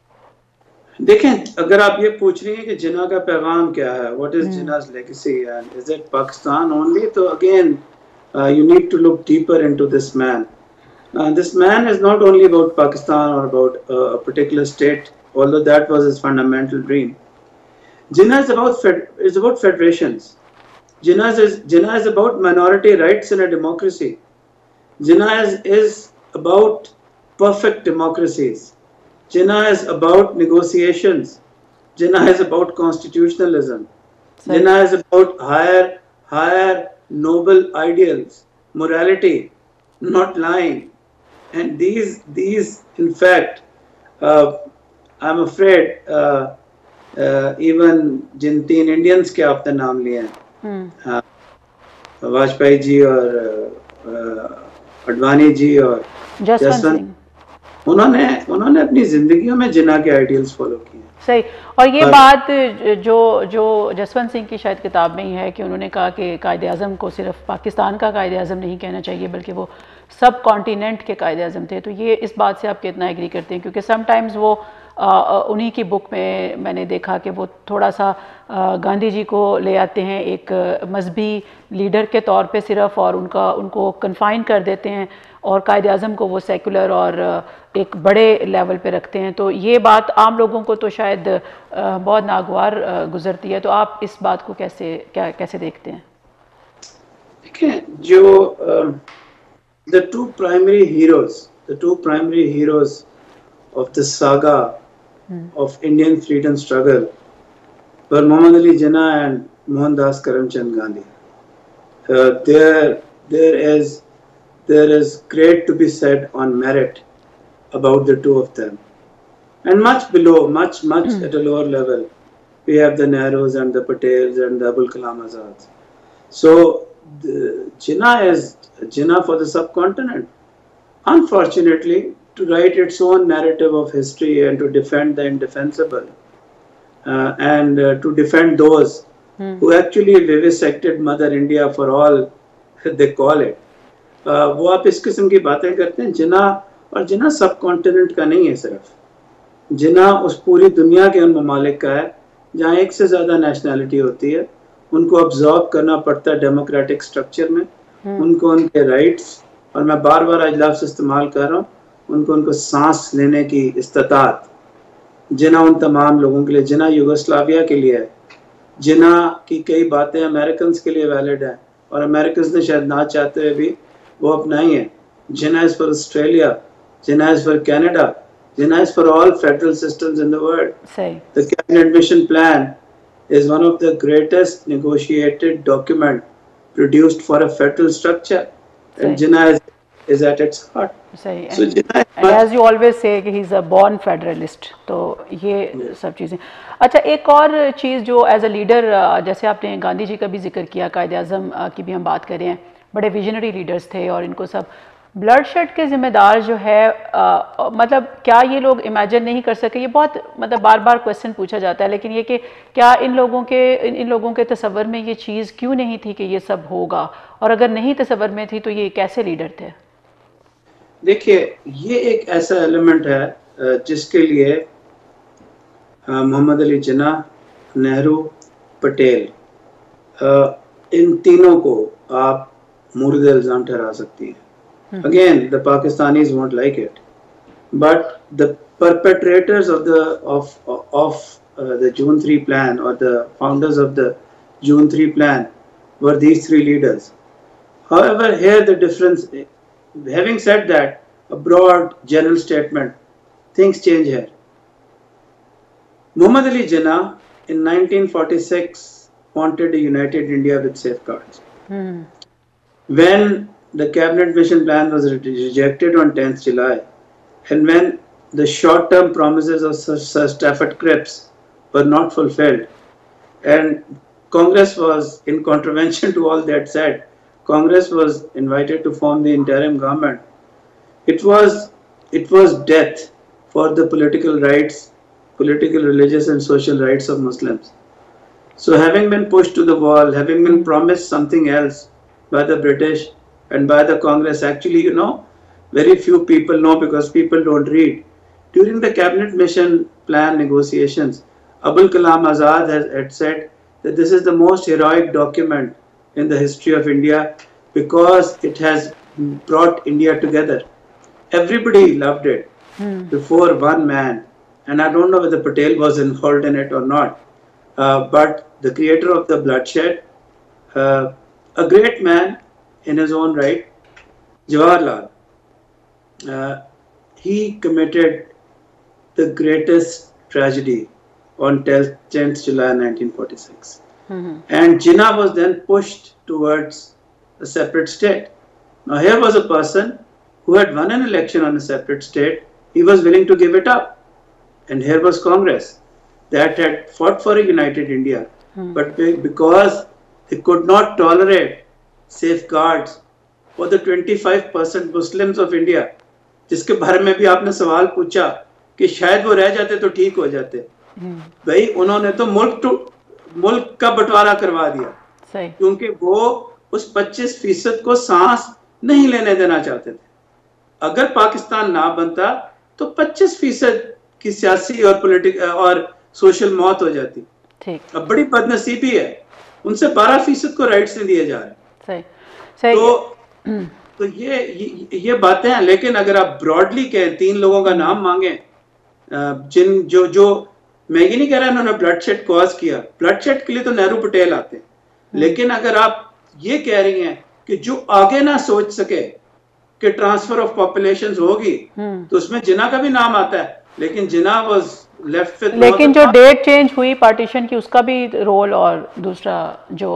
देखें, अगर आप ये पूछ रही हैं कि जिन्ना का पैगाम क्या है, what is Jinnah's legacy and is it Pakistan only, तो again uh, you need to look deeper into this man. Uh, this man is not only about Pakistan or about uh, a particular state, although that was his fundamental dream. Jinnah is about fed, is about federations. Jinnah is Jinnah is about minority rights in a democracy. Jinnah is, is about perfect democracies. Jinnah is about negotiations. Jinnah is about constitutionalism. Sorry. Jinnah is about higher higher noble ideals, morality, not lying. And these these in fact uh, I'm afraid uh, uh, even जिन तीन Indians के आपने नाम लिए हैं, वाजपेयी जी और अडवाणी जी और जसवंत, उन्होंने उन्होंने अपनी जिंदगियों में जिन्ना के आइडियल्स फॉलो किए। सही। और ये बात जो जो जसवंत सिंह की शायद किताब में ही है कि उन्होंने कहा कि कायद आज़म को सिर्फ पाकिस्तान का कायद आज़म नहीं कहना चाहिए बल्कि वो सब कॉन्टिनेंट के कायद आज़म थे। तो ये इस बात से आप कितना एग्री करते हैं? क्योंकि समटाइम्स वो उन्हीं की बुक में मैंने देखा कि वो थोड़ा सा गांधी जी को ले आते हैं एक मजहबी लीडर के तौर पे सिर्फ, और उनका उनको कन्फाइन कर देते हैं, और कायद आज़म को वो सेकुलर और एक बड़े लेवल पे रखते हैं। तो ये बात आम लोगों को तो शायद बहुत नागवार गुजरती है। तो आप इस बात को कैसे क्या कैसे देखते हैं? देखिए, जो the two primary heroes, the two primary heroes of the saga hmm. of Indian freedom struggle were Muhammad Ali Jinnah and Mohandas Karamchand Gandhi. Uh, there, there is, there is great to be said on merit about the two of them, and much below, much, much hmm. at a lower level, we have the Nehrus and the Patels and the Abul Kalam Azads. So the Jinnah is Jinnah for the subcontinent. Unfortunately, to write its own narrative of history and to defend the indefensible uh, and uh, to defend those hmm. who actually vivisected Mother India for all they call it. Uh, वो आप इस किस्म की बातें करते हैं। जिन्ना और जिन्ना subcontinent का नहीं है सिर्फ, जिना उस पूरी दुनिया के उन ममालिक का है जहाँ एक से ज़्यादा नेशनैलिटी होती है, उनको ऑब्जॉर्व करना पड़ता है डेमोक्रेटिक स्ट्रक्चर में, उनको उनके राइट्स, और मैं बार बार आज लफ्ज़ इस्तेमाल कर रहा हूँ, उनको उनको सांस लेने की इस्तात, जिना उन तमाम लोगों के लिए, जिना यूगोस्लाविया के लिए है, जिना की कई बातें अमेरिकन के लिए वैलिड हैं और अमेरिकन ने शायद ना चाहते हुए भी वो अपनाई हैं। Jinnah is for Australia, Jinnah is for Canada, Jinnah is for all federal systems in the world. The cabinet mission plan is one of the greatest negotiated document produced for a federal structure, and Jinnah is, is at its heart. सही. So and, and as you always say कि he is a born federalist. तो ये yes. सब चीज़ें. अच्छा, एक और चीज़ जो एज अ लीडर, जैसे आपने गांधी जी का भी जिक्र किया, कायदे आज़म की भी हम बात करें, बड़े विजनरी लीडर्स थे और इनको सब ब्लड शेड के जिम्मेदार जो है, आ, मतलब क्या ये लोग इमेजिन नहीं कर सके? ये बहुत मतलब बार बार क्वेश्चन पूछा जाता है, लेकिन ये कि क्या इन लोगों के इन, इन लोगों के तसव्वुर में ये चीज़ क्यों नहीं थी कि ये सब होगा, और अगर नहीं तसव्वुर में थी तो ये कैसे लीडर थे? देखिए, ये एक ऐसा एलिमेंट है जिसके लिए मोहम्मद अली जिन्ना, नेहरू, पटेल, इन तीनों को आप मुर्द इल्ज़ाम ठहरा सकती हैं. Again, the Pakistanis won't like it, but the perpetrators of the of of uh, the June three plan, or the founders of the June three plan, were these three leaders. However, here the difference. Having said that, a broad general statement, things change here. Muhammad Ali Jinnah in nineteen forty-six wanted a united India with safeguards. Hmm. When the cabinet mission plan was rejected on tenth July, and when the short-term promises of Sir Stafford Cripps were not fulfilled, and Congress was in contravention to all that said, Congress was invited to form the interim government. It was it was death for the political rights, political, religious, and social rights of Muslims. So, having been pushed to the wall, having been promised something else by the British and by the Congress, actually, you know, very few people know because people don't read. During the cabinet mission plan negotiations, Abul Kalam Azad has had said that this is the most heroic document in the history of India because it has brought India together. Everybody loved it hmm. before one man, and I don't know whether Patel was involved in it or not, uh, but the creator of the bloodshed, uh, a great man in his own right, Jawaharlal, uh, he committed the greatest tragedy on tenth July nineteen forty-six. Mm-hmm. And Jinnah was then pushed towards a separate state. Now here was a person who had won an election on a separate state. He was willing to give it up. And here was Congress that had fought for a united India. Mm-hmm. But because they could not tolerate safeguards for the twenty-five percent Muslims of India, जिसके बारे में भी आपने सवाल पूछा कि शायद वो रह जाते तो ठीक हो जाते, भाई उन्होंने तो मुल्क टू मुल्क का बंटवारा करवा दिया, सही, क्योंकि वो उस पच्चीस फीसद को सांस नहीं लेने देना चाहते थे. अगर पाकिस्तान ना बनता तो पच्चीस फीसद की सियासी और पॉलिटिक और सोशल मौत हो जाती. ठीक. अब बड़ी बदनसीबी है, उनसे बारह फीसद को राइट्स नहीं दिए जा रहे. सही, सही. तो तो ये ये, ये बातें हैं. लेकिन अगर आप ब्रॉडली कहें, तीन लोगों का नाम मांगे, जिन जो जो मैं ये नहीं कह रहा इन्होंने ब्लडशेड कॉज किया, ब्लडशेड के लिए तो नेहरू पटेल आते हैं, लेकिन अगर आप ये कह रही हैं कि जो आगे ना सोच सके कि ट्रांसफर ऑफ पॉपुलेशन होगी, तो उसमें जिन्ना का भी नाम आता है, लेकिन जिन्ना वाज लेफ्ट विद. लेकिन जो डेट चेंज हुई पार्टीशन की, उसका भी रोल, और दूसरा जो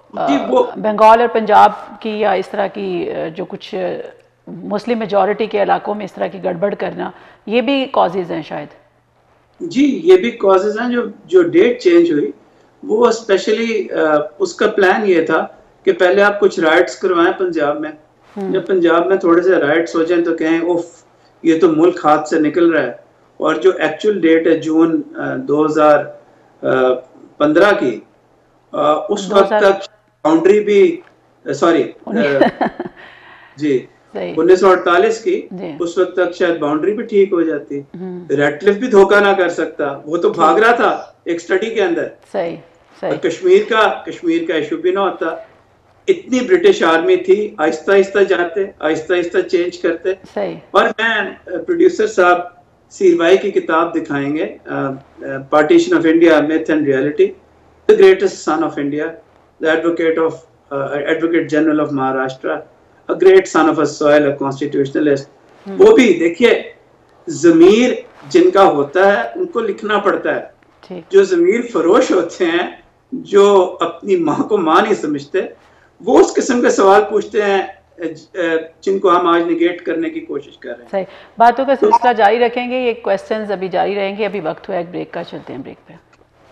बंगाल और पंजाब की या इस तरह की जो कुछ मुस्लिम मेजॉरिटी के इलाकों में इस तरह की गड़बड़ करना, ये भी कॉजेज हैं शायद. जी, ये भी कॉजेज हैं. जो जो डेट चेंज हुई वो स्पेशली उसका प्लान ये था कि पहले आप कुछ राइट्स करवाएं पंजाब में, जब पंजाब में थोड़े से राइट्स हो जाएं तो कहें उफ ये तो मुल्क हाथ से निकल रहा है, और जो एक्चुअल डेट है जून दो हज़ार पंद्रह की, उस वक्त तक बाउंड्री भी सॉरी जी उन्नीस सौ अड़तालीस की, उस वक्त तक शायद बाउंड्री भी ठीक हो जाती, रेडक्लिफ भी धोखा ना कर सकता, वो तो भाग रहा था एक स्टडी के अंदर। सही, सही। और कश्मीर का कश्मीर का इशू भी ना होता। इतनी ब्रिटिश आर्मी थी, आहिस्ता आहिस्ता जाते, आहिस्ता आहिस्ता चेंज करते। सही। और मैं प्रोड्यूसर साहब सीरवाई की किताब दिखाएंगे, partition of India, myth and reality, the greatest son of India, the advocate of advocate general of Maharashtra, a great son of a soil, a constitutionalist। वो भी देखिए, ज़मीर जिनका होता है उनको लिखना पड़ता है। जो ज़मीर फरोश होते हैं, जो अपनी माँ को माँ नहीं समझते, वो उस किस्म के सवाल पूछते हैं जिनको हम आज निगेट करने की कोशिश कर रहे हैं। सही। बातों का सिलसिला जारी रखेंगे, ये क्वेश्चंस अभी जारी रहेंगे। अभी वक्त हुआ एक ब्रेक का, चलते हैं ब्रेक पे।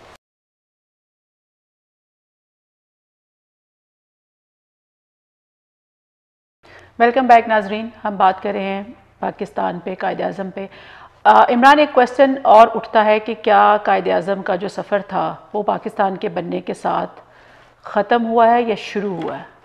वेलकम बैक नाजरीन, हम बात कर रहे हैं पाकिस्तान पे, कायदे आज़म पे। आ, इमरान, एक क्वेश्चन और उठता है कि क्या कायदे आज़म का जो सफ़र था वो पाकिस्तान के बनने के साथ ख़त्म हुआ है या शुरू हुआ है?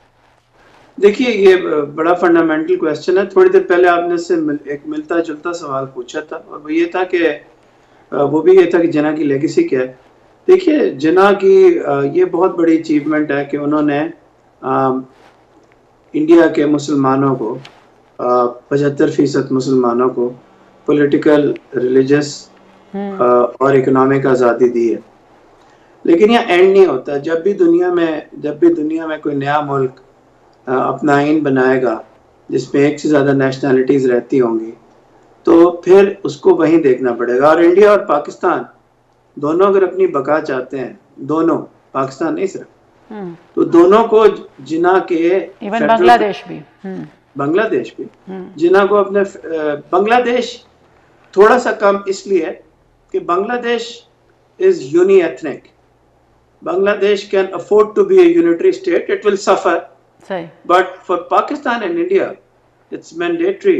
देखिए, ये बड़ा फंडामेंटल क्वेश्चन है। थोड़ी देर पहले आपने से मिल, एक मिलता जुलता सवाल पूछा था, और वो ये था कि वो भी ये था कि जिन्ना की लेगेसी क्या है। देखिए, जिन्ना की ये बहुत बड़ी अचीवमेंट है कि उन्होंने आ, इंडिया के मुसलमानों को, पचहत्तर फीसद मुसलमानों को पॉलिटिकल, रिलीजियस और इकोनॉमिक आज़ादी दी है। लेकिन यह एंड नहीं होता। जब भी दुनिया में जब भी दुनिया में कोई नया मुल्क अपना आइन बनाएगा जिसमें एक से ज़्यादा नेशनैलिटीज़ रहती होंगी, तो फिर उसको वहीं देखना पड़ेगा। और इंडिया और पाकिस्तान दोनों अगर अपनी बका चाहते हैं, दोनों, पाकिस्तान नहीं सिर्फ, तो दोनों को जिन्ना के, इवन बांग्लादेश भी बांग्लादेश भी जिन्ना को अपने, बांग्लादेश थोड़ा सा कम इसलिए कि Bangladesh is uni ethnic. Bangladesh can afford to be a unitary state, it will suffer, but for Pakistan and India it's mandatory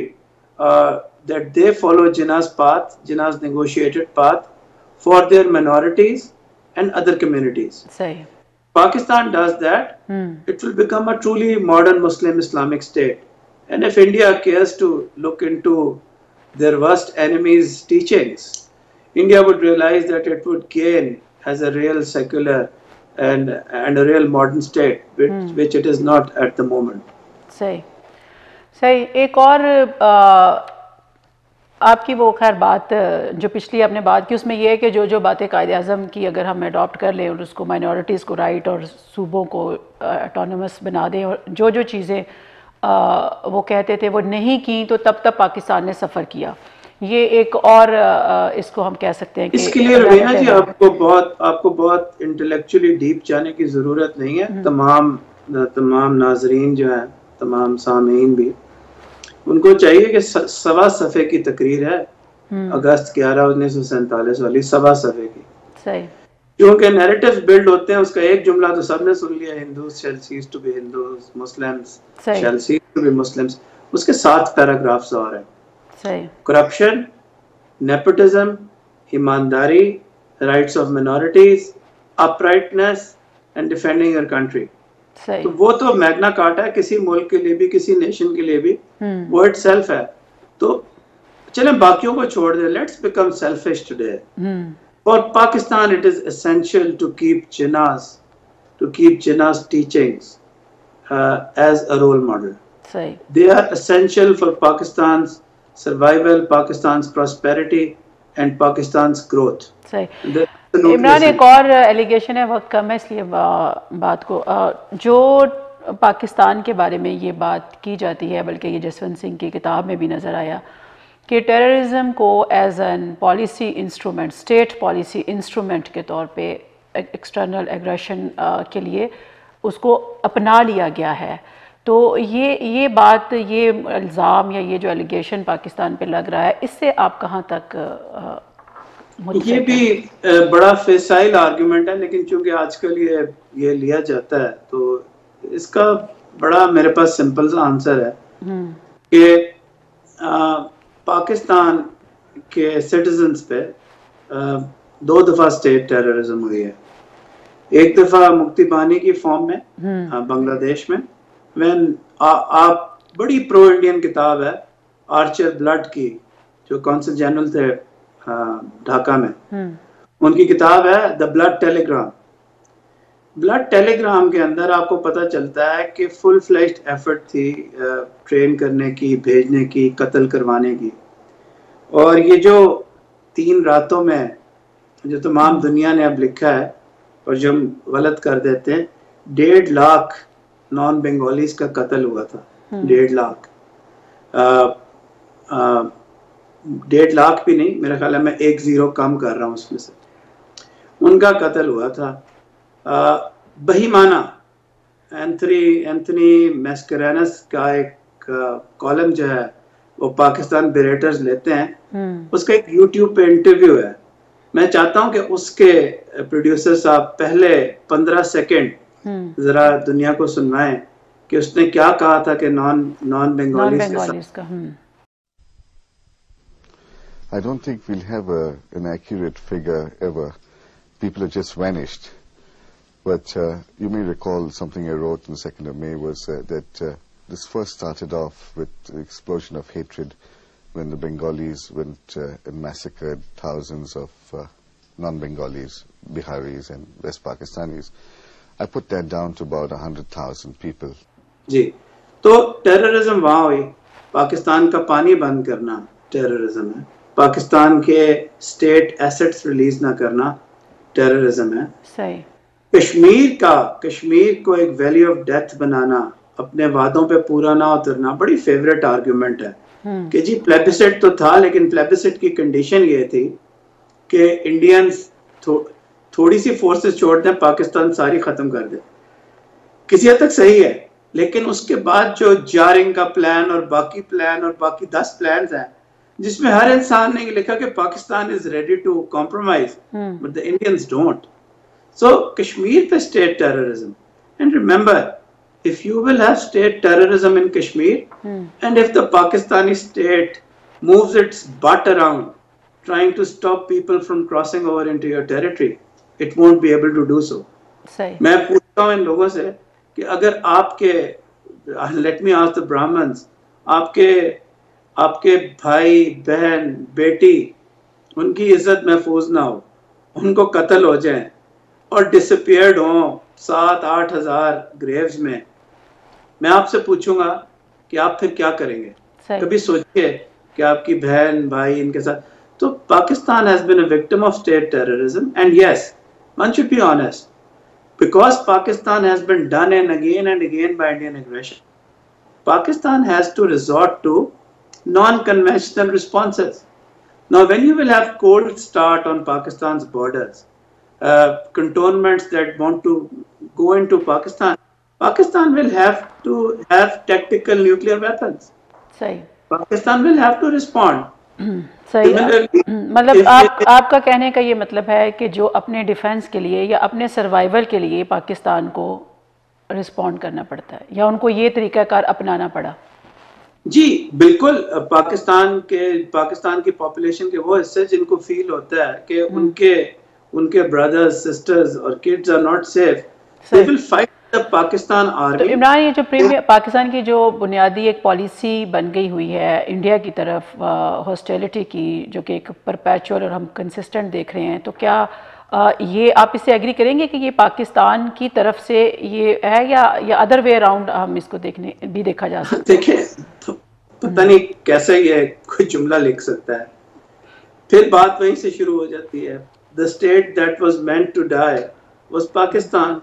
that they follow Jinnah's path, Jinnah's negotiated path for their minorities and other communities. सही। Pakistan does that, hmm. it will become a truly modern Muslim Islamic state. And if India cares to look into their worst enemy's teachings, India would realize that it would gain as a real secular and and a real modern state, which, hmm. which it is not at the moment. सही, सही। एक और आ, आपकी वो खैर बात जो पिछली आपने बात की, उसमें यह है कि जो जो बातें कायदे आज़म की अगर हम अडॉप्ट कर लें और उसको माइनॉरिटीज़ को राइट और सूबों को ऑटोनमस बना दें, और जो जो चीज़ें वो कहते थे वो नहीं की, तो तब तब पाकिस्तान ने सफ़र किया। ये एक और आ, इसको हम कह सकते हैं कि इसके लिए रवीना जी आपको बहुत आपको बहुत इंटेलेक्चुअली डीप जाने की ज़रूरत नहीं है। तमाम तमाम नाजरीन जो हैं, तमाम सामीन भी, उनको चाहिए कि सवा सफ़े की तकरीर है अगस्त ग्यारह उन्नीस सौ सैंतालीस वाली, सवा सफ़े की। सही। क्योंकि नैरेटिव्स बिल्ड होते हैं, उसका एक जुमला तो सबने सुन लिया, Hindus shall cease to be Hindus, Muslims shall cease to be Muslims. उसके सात पैराग्राफ्स और हैं। सही। करप्शन, नेपोटिज्म, ईमानदारी, rights of minorities, uprightness and defending your country. तो वो तो मैग्ना कार्टा है किसी मुल्क के लिए भी, किसी नेशन के लिए भी, वो इटसेल्फ है। तो चलें बाकियों को छोड़ दे, let's become selfish today. For Pakistan it is essential to keep Jinnah's to keep Jinnah's teachings as a role model. सही। They are essential for Pakistan's survival, Pakistan's prosperity and Pakistan's growth. सही। इमरान, एक और एलिगेशन है, वक्त कम है इसलिए बात को, जो पाकिस्तान के बारे में ये बात की जाती है, बल्कि ये जसवंत सिंह की किताब में भी नज़र आया कि टेररिज्म को as an policy instrument, state policy instrument के तौर पे एक्सटर्नल एग्रेशन के लिए उसको अपना लिया गया है। तो ये ये बात, ये इल्ज़ाम या ये जो एलिगेशन पाकिस्तान पे लग रहा है, इससे आप कहाँ तक आ, ये भी बड़ा फेसाइल आर्गुमेंट है, लेकिन चूंकि आजकल ये ये लिया जाता है, तो इसका बड़ा मेरे पास सिंपल सा आंसर है कि पाकिस्तान के सिटीजन्स पे आ, दो दफ़ा स्टेट टेररिज्म हुई है। एक दफ़ा मुक्ति बानी की फॉर्म में बांग्लादेश में, व्हेन आप बड़ी प्रो इंडियन किताब है आर्चर ब्लड की, जो कौंसल जनरल थे ढाका में, उनकी किताब है the blood telegram. Blood telegram के अंदर आपको पता चलता है कि फुल फ्लेज्ड एफर्ट थी ट्रेन करने की, भेजने की, कत्ल करवाने की। और ये जो तीन रातों में जो तमाम दुनिया ने अब लिखा है और जो हम गलत कर देते हैं, डेढ़ लाख नॉन बंगालीज का कत्ल हुआ था। डेढ़ लाख डेढ़ लाख भी नहीं, मेरा ख्याल है मैं एक जीरो कम कर रहा हूँ उसमें से, उनका कत्ल हुआ था। बहीमाना एंथनी एंथनी मैस्करेनस का एक कॉलम जो है वो पाकिस्तान बेरेटर्स लेते हैं, उसका एक यूट्यूब पे इंटरव्यू है। मैं चाहता हूं कि उसके प्रोड्यूसर साहब पहले पंद्रह सेकंड जरा दुनिया को सुनवाएं कि उसने क्या कहा था कि नॉन नॉन बंगालीज का। I don't think we'll have a, an accurate figure ever. People have just vanished. But uh, you may recall something I wrote on the second of May was uh, that uh, this first started off with the explosion of hatred when the Bengalis went uh, and massacred thousands of uh, non-Bengalis, Biharis and West Pakistanis. I put that down to about one hundred thousand people. जी, तो terrorism वहाँ हुई। पाकिस्तान का पानी बंद करना terrorism है, पाकिस्तान के स्टेट एसेट्स रिलीज ना करना टेररिज्म है। सही। कश्मीर का कश्मीर को एक वैली ऑफ डेथ बनाना, अपने वादों पे पूरा ना उतरना, बड़ी फेवरेट आर्गुमेंट है कि जी प्लेबिसेट तो था, लेकिन प्लेबिसेट की कंडीशन ये थी कि इंडियंस थो, थोड़ी सी फोर्सेस छोड़ दें, पाकिस्तान सारी खत्म कर दे। किसी हद तक सही है, लेकिन उसके बाद जो जारिंग का प्लान और बाकी प्लान और बाकी दस प्लान हैं जिसमें हर इंसान ने लिखा कि Pakistan is ready to compromise but the Indians don't. So Kashmir पे state terrorism, and remember if you will have state terrorism in Kashmir hmm. and if the Pakistani state moves its butt around trying to stop people from crossing over into your territory, it won't be able to do so. Say. मैं पूछता हूँ इन लोगों से कि अगर आपके, let me ask the Brahmins, आपके आपके भाई बहन बेटी उनकी इज्जत महफूज ना हो, उनको कत्ल हो जाए और डिसअपियर्ड हो सात आठ हजार ग्रेव्स में, मैं आपसे पूछूंगा कि आप फिर क्या करेंगे? कभी सोचिए कि आपकी बहन भाई इनके साथ। तो Pakistan has been a victim of state terrorism, and yes, one should be honest, because Pakistan has been done and again and again by Indian aggression, Pakistan has to resort to non-conventional responses. Now, when you will have cold start on Pakistan's borders, uh, cantonments that want to go into Pakistan, Pakistan will have to have tactical nuclear weapons. सही. Pakistan will have to respond. सही. मतलब आप आपका कहने का ये मतलब है कि जो अपने डिफेंस के लिए या अपने सर्वाइवल के लिए पाकिस्तान को रिस्पॉन्ड करना पड़ता है, या उनको ये तरीकाकार अपनाना पड़ा? जी बिल्कुल। पाकिस्तान के पाकिस्तान की पॉपुलेशन के वो हिस्से जिनको फील होता है कि उनके उनके ब्रदर्स सिस्टर्स और kids are not safe, they will fight the Pakistan army. तो इमरान, ये जो प्रीमियर पाकिस्तान की जो बुनियादी एक पॉलिसी बन गई हुई है इंडिया की तरफ हॉस्टिलिटी की, जो कि एक परपेचुअल और हम कंसिस्टेंट देख रहे हैं, तो क्या आ, ये आप इससे एग्री करेंगे कि ये पाकिस्तान की तरफ से ये है या या अदर वे अराउंड हम इसको देखने भी देखा जा सकता है? देखिए, तो पता नहीं कैसे ये कोई जुमला लिख सकता है, फिर बात वहीं से शुरू हो जाती है। The state that was meant to die was Pakistan.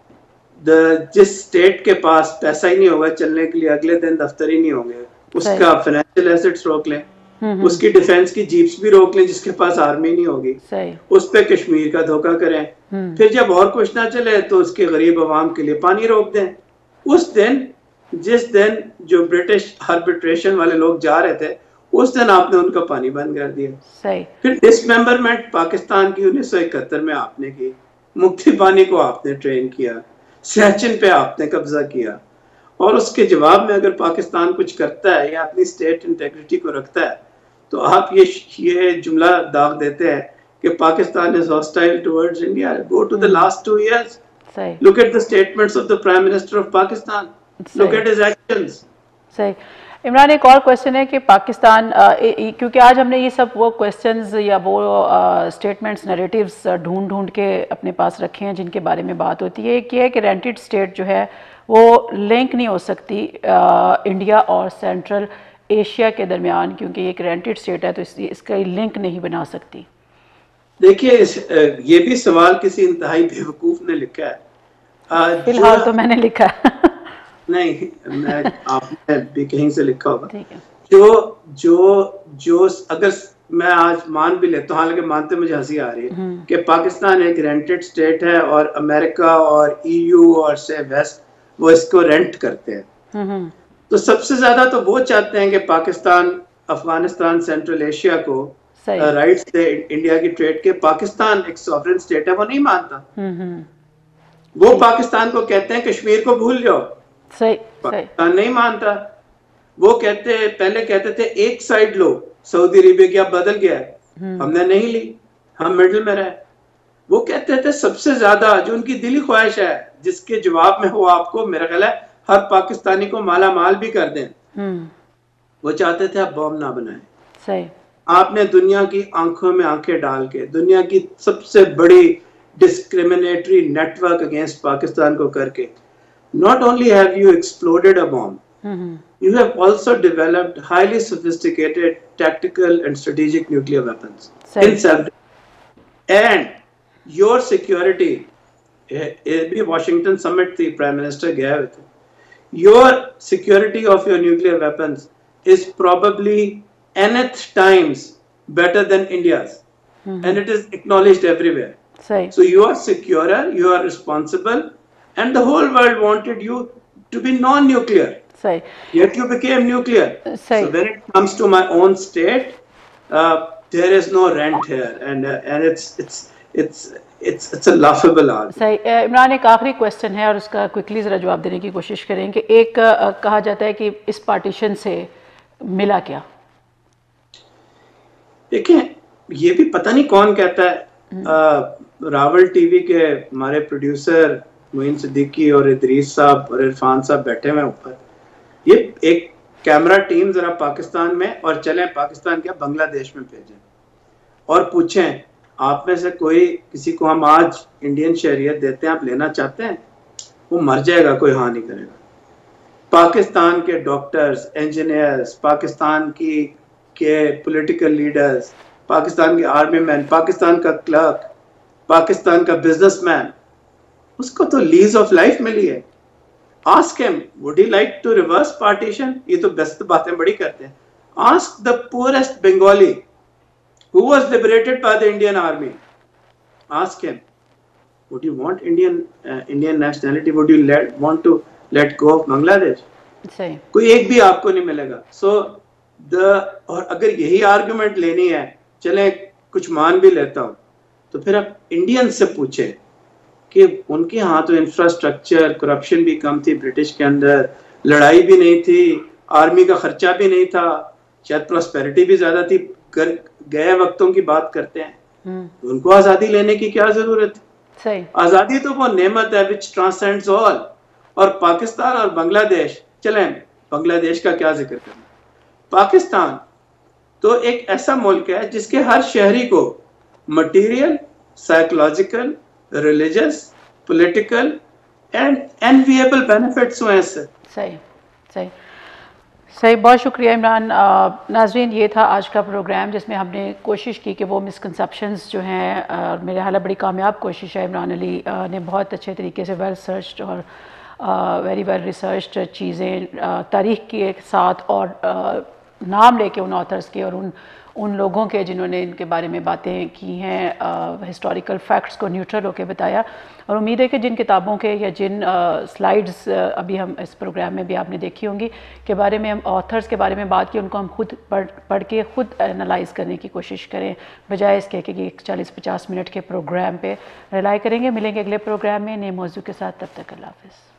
The जिस स्टेट के पास पैसा ही नहीं होगा चलने के लिए, अगले दिन दफ्तर ही नहीं होंगे, उसका फाइनेंशियल एसेट्स रोक लें, उसकी डिफेंस की जीप्स भी रोक लें जिसके पास आर्मी नहीं होगी, उस पे कश्मीर का धोखा करें, फिर जब और कुछ ना चले तो उसके गरीब अवाम के लिए पानी रोक दें। उस दिन जिस दिन जो ब्रिटिश आर्बिट्रेशन वाले लोग जा रहे थे, उस दिन आपने उनका पानी बंद कर दिया। सही। फिर डिसमेंबरमेंट पाकिस्तान की उन्नीस सौ इकहत्तर में आपने की, मुक्ति पानी को आपने ट्रेन किया, सियाचिन पे आपने कब्जा किया, और उसके जवाब में अगर पाकिस्तान कुछ करता है या अपनी स्टेट इंटेग्रिटी को रखता है तो आप ये ये जुमला दाग देते हैं कि Pakistan is hostile towards India. Go to the last two years, look at the statements of the prime minister of Pakistan, look at his actions, सही। इमरान, एक और क्वेश्चन है कि पाकिस्तान, क्योंकि आज हमने ये सब वो क्वेश्चंस या वो स्टेटमेंट्स, नैरेटिव्स ढूंढ ढूंढ के अपने पास रखे हैं जिनके बारे में बात होती है। एक ये है कि रेंटेड स्टेट जो है वो लिंक नहीं हो सकती आ, इंडिया और सेंट्रल एशिया के दरमियान, क्योंकि एक रेंटेड स्टेट है तो इसलिए इसका लिंक नहीं बना सकती। देखिए, ये भी सवाल किसी इंतहाई बेवकूफ ने लिखा है। फिलहाल तो मैंने लिखा नहीं, मैं आपने भी कहीं से लिखा होगा। ठीक है। जो जो जो अगर मैं आज मान भी लेता हूँ, हालांकि मानते मुझे हंसी आ रही है कि पाकिस्तान एक रेंटेड स्टेट है और अमेरिका और ईयू और से वेस्ट वो इसको रेंट करते हैं, तो सबसे ज्यादा तो वो चाहते हैं कि पाकिस्तान अफगानिस्तान सेंट्रल एशिया को राइट्स दे इंडिया की ट्रेड के। पाकिस्तान एक सॉवरेन स्टेट है, वो नहीं मानता। वो पाकिस्तान को कहते हैं कश्मीर को भूल जाओ, सही, पाकिस्तान नहीं मानता। वो कहते पहले कहते थे एक साइड लो, सऊदी अरेबिया की अब बदल गया है, हमने नहीं ली, हम मिडिल में रहे। वो कहते थे सबसे ज्यादा जो उनकी दिली ख्वाहिश है, जिसके जवाब में वो आपको मेरा ख्याल है हर पाकिस्तानी को माला माल भी कर दें, वो चाहते थे आप बॉम्ब ना बनाएं। सही। आपने दुनिया की आंखों में आंखें डाल के दुनिया की सबसे बड़ी डिस्क्रिमिनेटरी नेटवर्क अगेंस्ट पाकिस्तान को करके not only have you exploded a bomb, mm-hmm. you have also developed highly sophisticated tactical and strategic nuclear weapons Same. in self. And your security, a Washington summit the Prime Minister gave with it, your security of your nuclear weapons is probably nth times better than India's, mm-hmm. and it is acknowledged everywhere. Same. So you are securer, you are responsible, and the whole world wanted you to be non-nuclear. Say. Yet you became nuclear. Say. So when it comes to my own state, uh, there is no rent here, and uh, and it's it's it's it's it's a laughable argument. सही। इमरान, एक आखिरी question है और उसका quickly जरा जवाब देने की कोशिश करेंगे। एक uh, कहा जाता है कि इस पार्टीशन से मिला क्या? देखिए, ये भी पता नहीं कौन कहता है। uh, रावल टीवी के हमारे प्रोड्यूसर मोइन सिद्दीकी और इदरीस साहब और इरफान साहब बैठे हुए ऊपर, ये एक कैमरा टीम जरा पाकिस्तान में और चलें पाकिस्तान क्या बांग्लादेश में भेजें और पूछें आप में से कोई किसी को हम आज इंडियन शहरियत देते हैं, आप लेना चाहते हैं? वो मर जाएगा, कोई हाँ नहीं करेगा। पाकिस्तान के डॉक्टर्स, इंजीनियर्स, पाकिस्तान की के पॉलिटिकल लीडर्स, पाकिस्तान के आर्मी मैन, पाकिस्तान का क्लर्क, पाकिस्तान का बिजनेसमैन, उसको तो लीज ऑफ लाइफ मिली है। Ask him would he like to reverse partition? ये तो बेस्ट बातें बड़ी करते हैं। Ask the poorest Bengali who was liberated by the Indian army, ask him would you want Indian Indian nationality, would you let want to let go of Bangladesh? सही। कोई एक भी आपको नहीं मिलेगा। सो द और अगर यही आर्गुमेंट लेनी है, चले कुछ मान भी लेता हूं, तो फिर आप इंडियन से पूछे कि उनके यहाँ तो इंफ्रास्ट्रक्चर, करप्शन भी कम थी, ब्रिटिश के अंदर लड़ाई भी नहीं थी, आर्मी का खर्चा भी नहीं था, शायद प्रॉस्पेरिटी भी ज्यादा थी। गए वक्तों की बात करते हैं, उनको आजादी लेने की क्या जरूरत है? सही। आजादी तो वो नेमत है विच ट्रांसेंड्स ऑल। और पाकिस्तान और बांग्लादेश, चलें बांग्लादेश का क्या जिक्र करना, पाकिस्तान तो एक ऐसा मुल्क है जिसके हर शहरी को material, psychological, religious, political and enviable benefits हुए इससे। सही सही सही। बहुत शुक्रिया इमरान। नाज़रीन, ये था आज का प्रोग्राम जिसमें हमने कोशिश की कि वो मिसकंसेप्शंस जो हैं, मेरे ख्याल बड़ी कामयाब कोशिश है। इमरान अली ने बहुत अच्छे तरीके से वेल सर्च्ड और वेरी वेल रिसर्च्ड चीज़ें तारीख़ के साथ और uh, नाम लेके उन ऑथर्स के और उन उन लोगों के जिन्होंने इनके बारे में बातें की हैं, हिस्टोरिकल फैक्ट्स को न्यूट्रल होकर बताया। और उम्मीद है कि जिन किताबों के या जिन स्लाइड्स अभी हम इस प्रोग्राम में भी आपने देखी होंगी के बारे में हम ऑथर्स के बारे में बात की, उनको हम खुद पढ़ पढ़ के खुद एनालाइज करने की कोशिश करें, बजाय इसके कि एक चालीस पचास मिनट के प्रोग्राम पे रिलाई करेंगे। मिलेंगे अगले प्रोग्राम में नए मौजू के साथ, तब तक अल्लाह हाफ़िज़।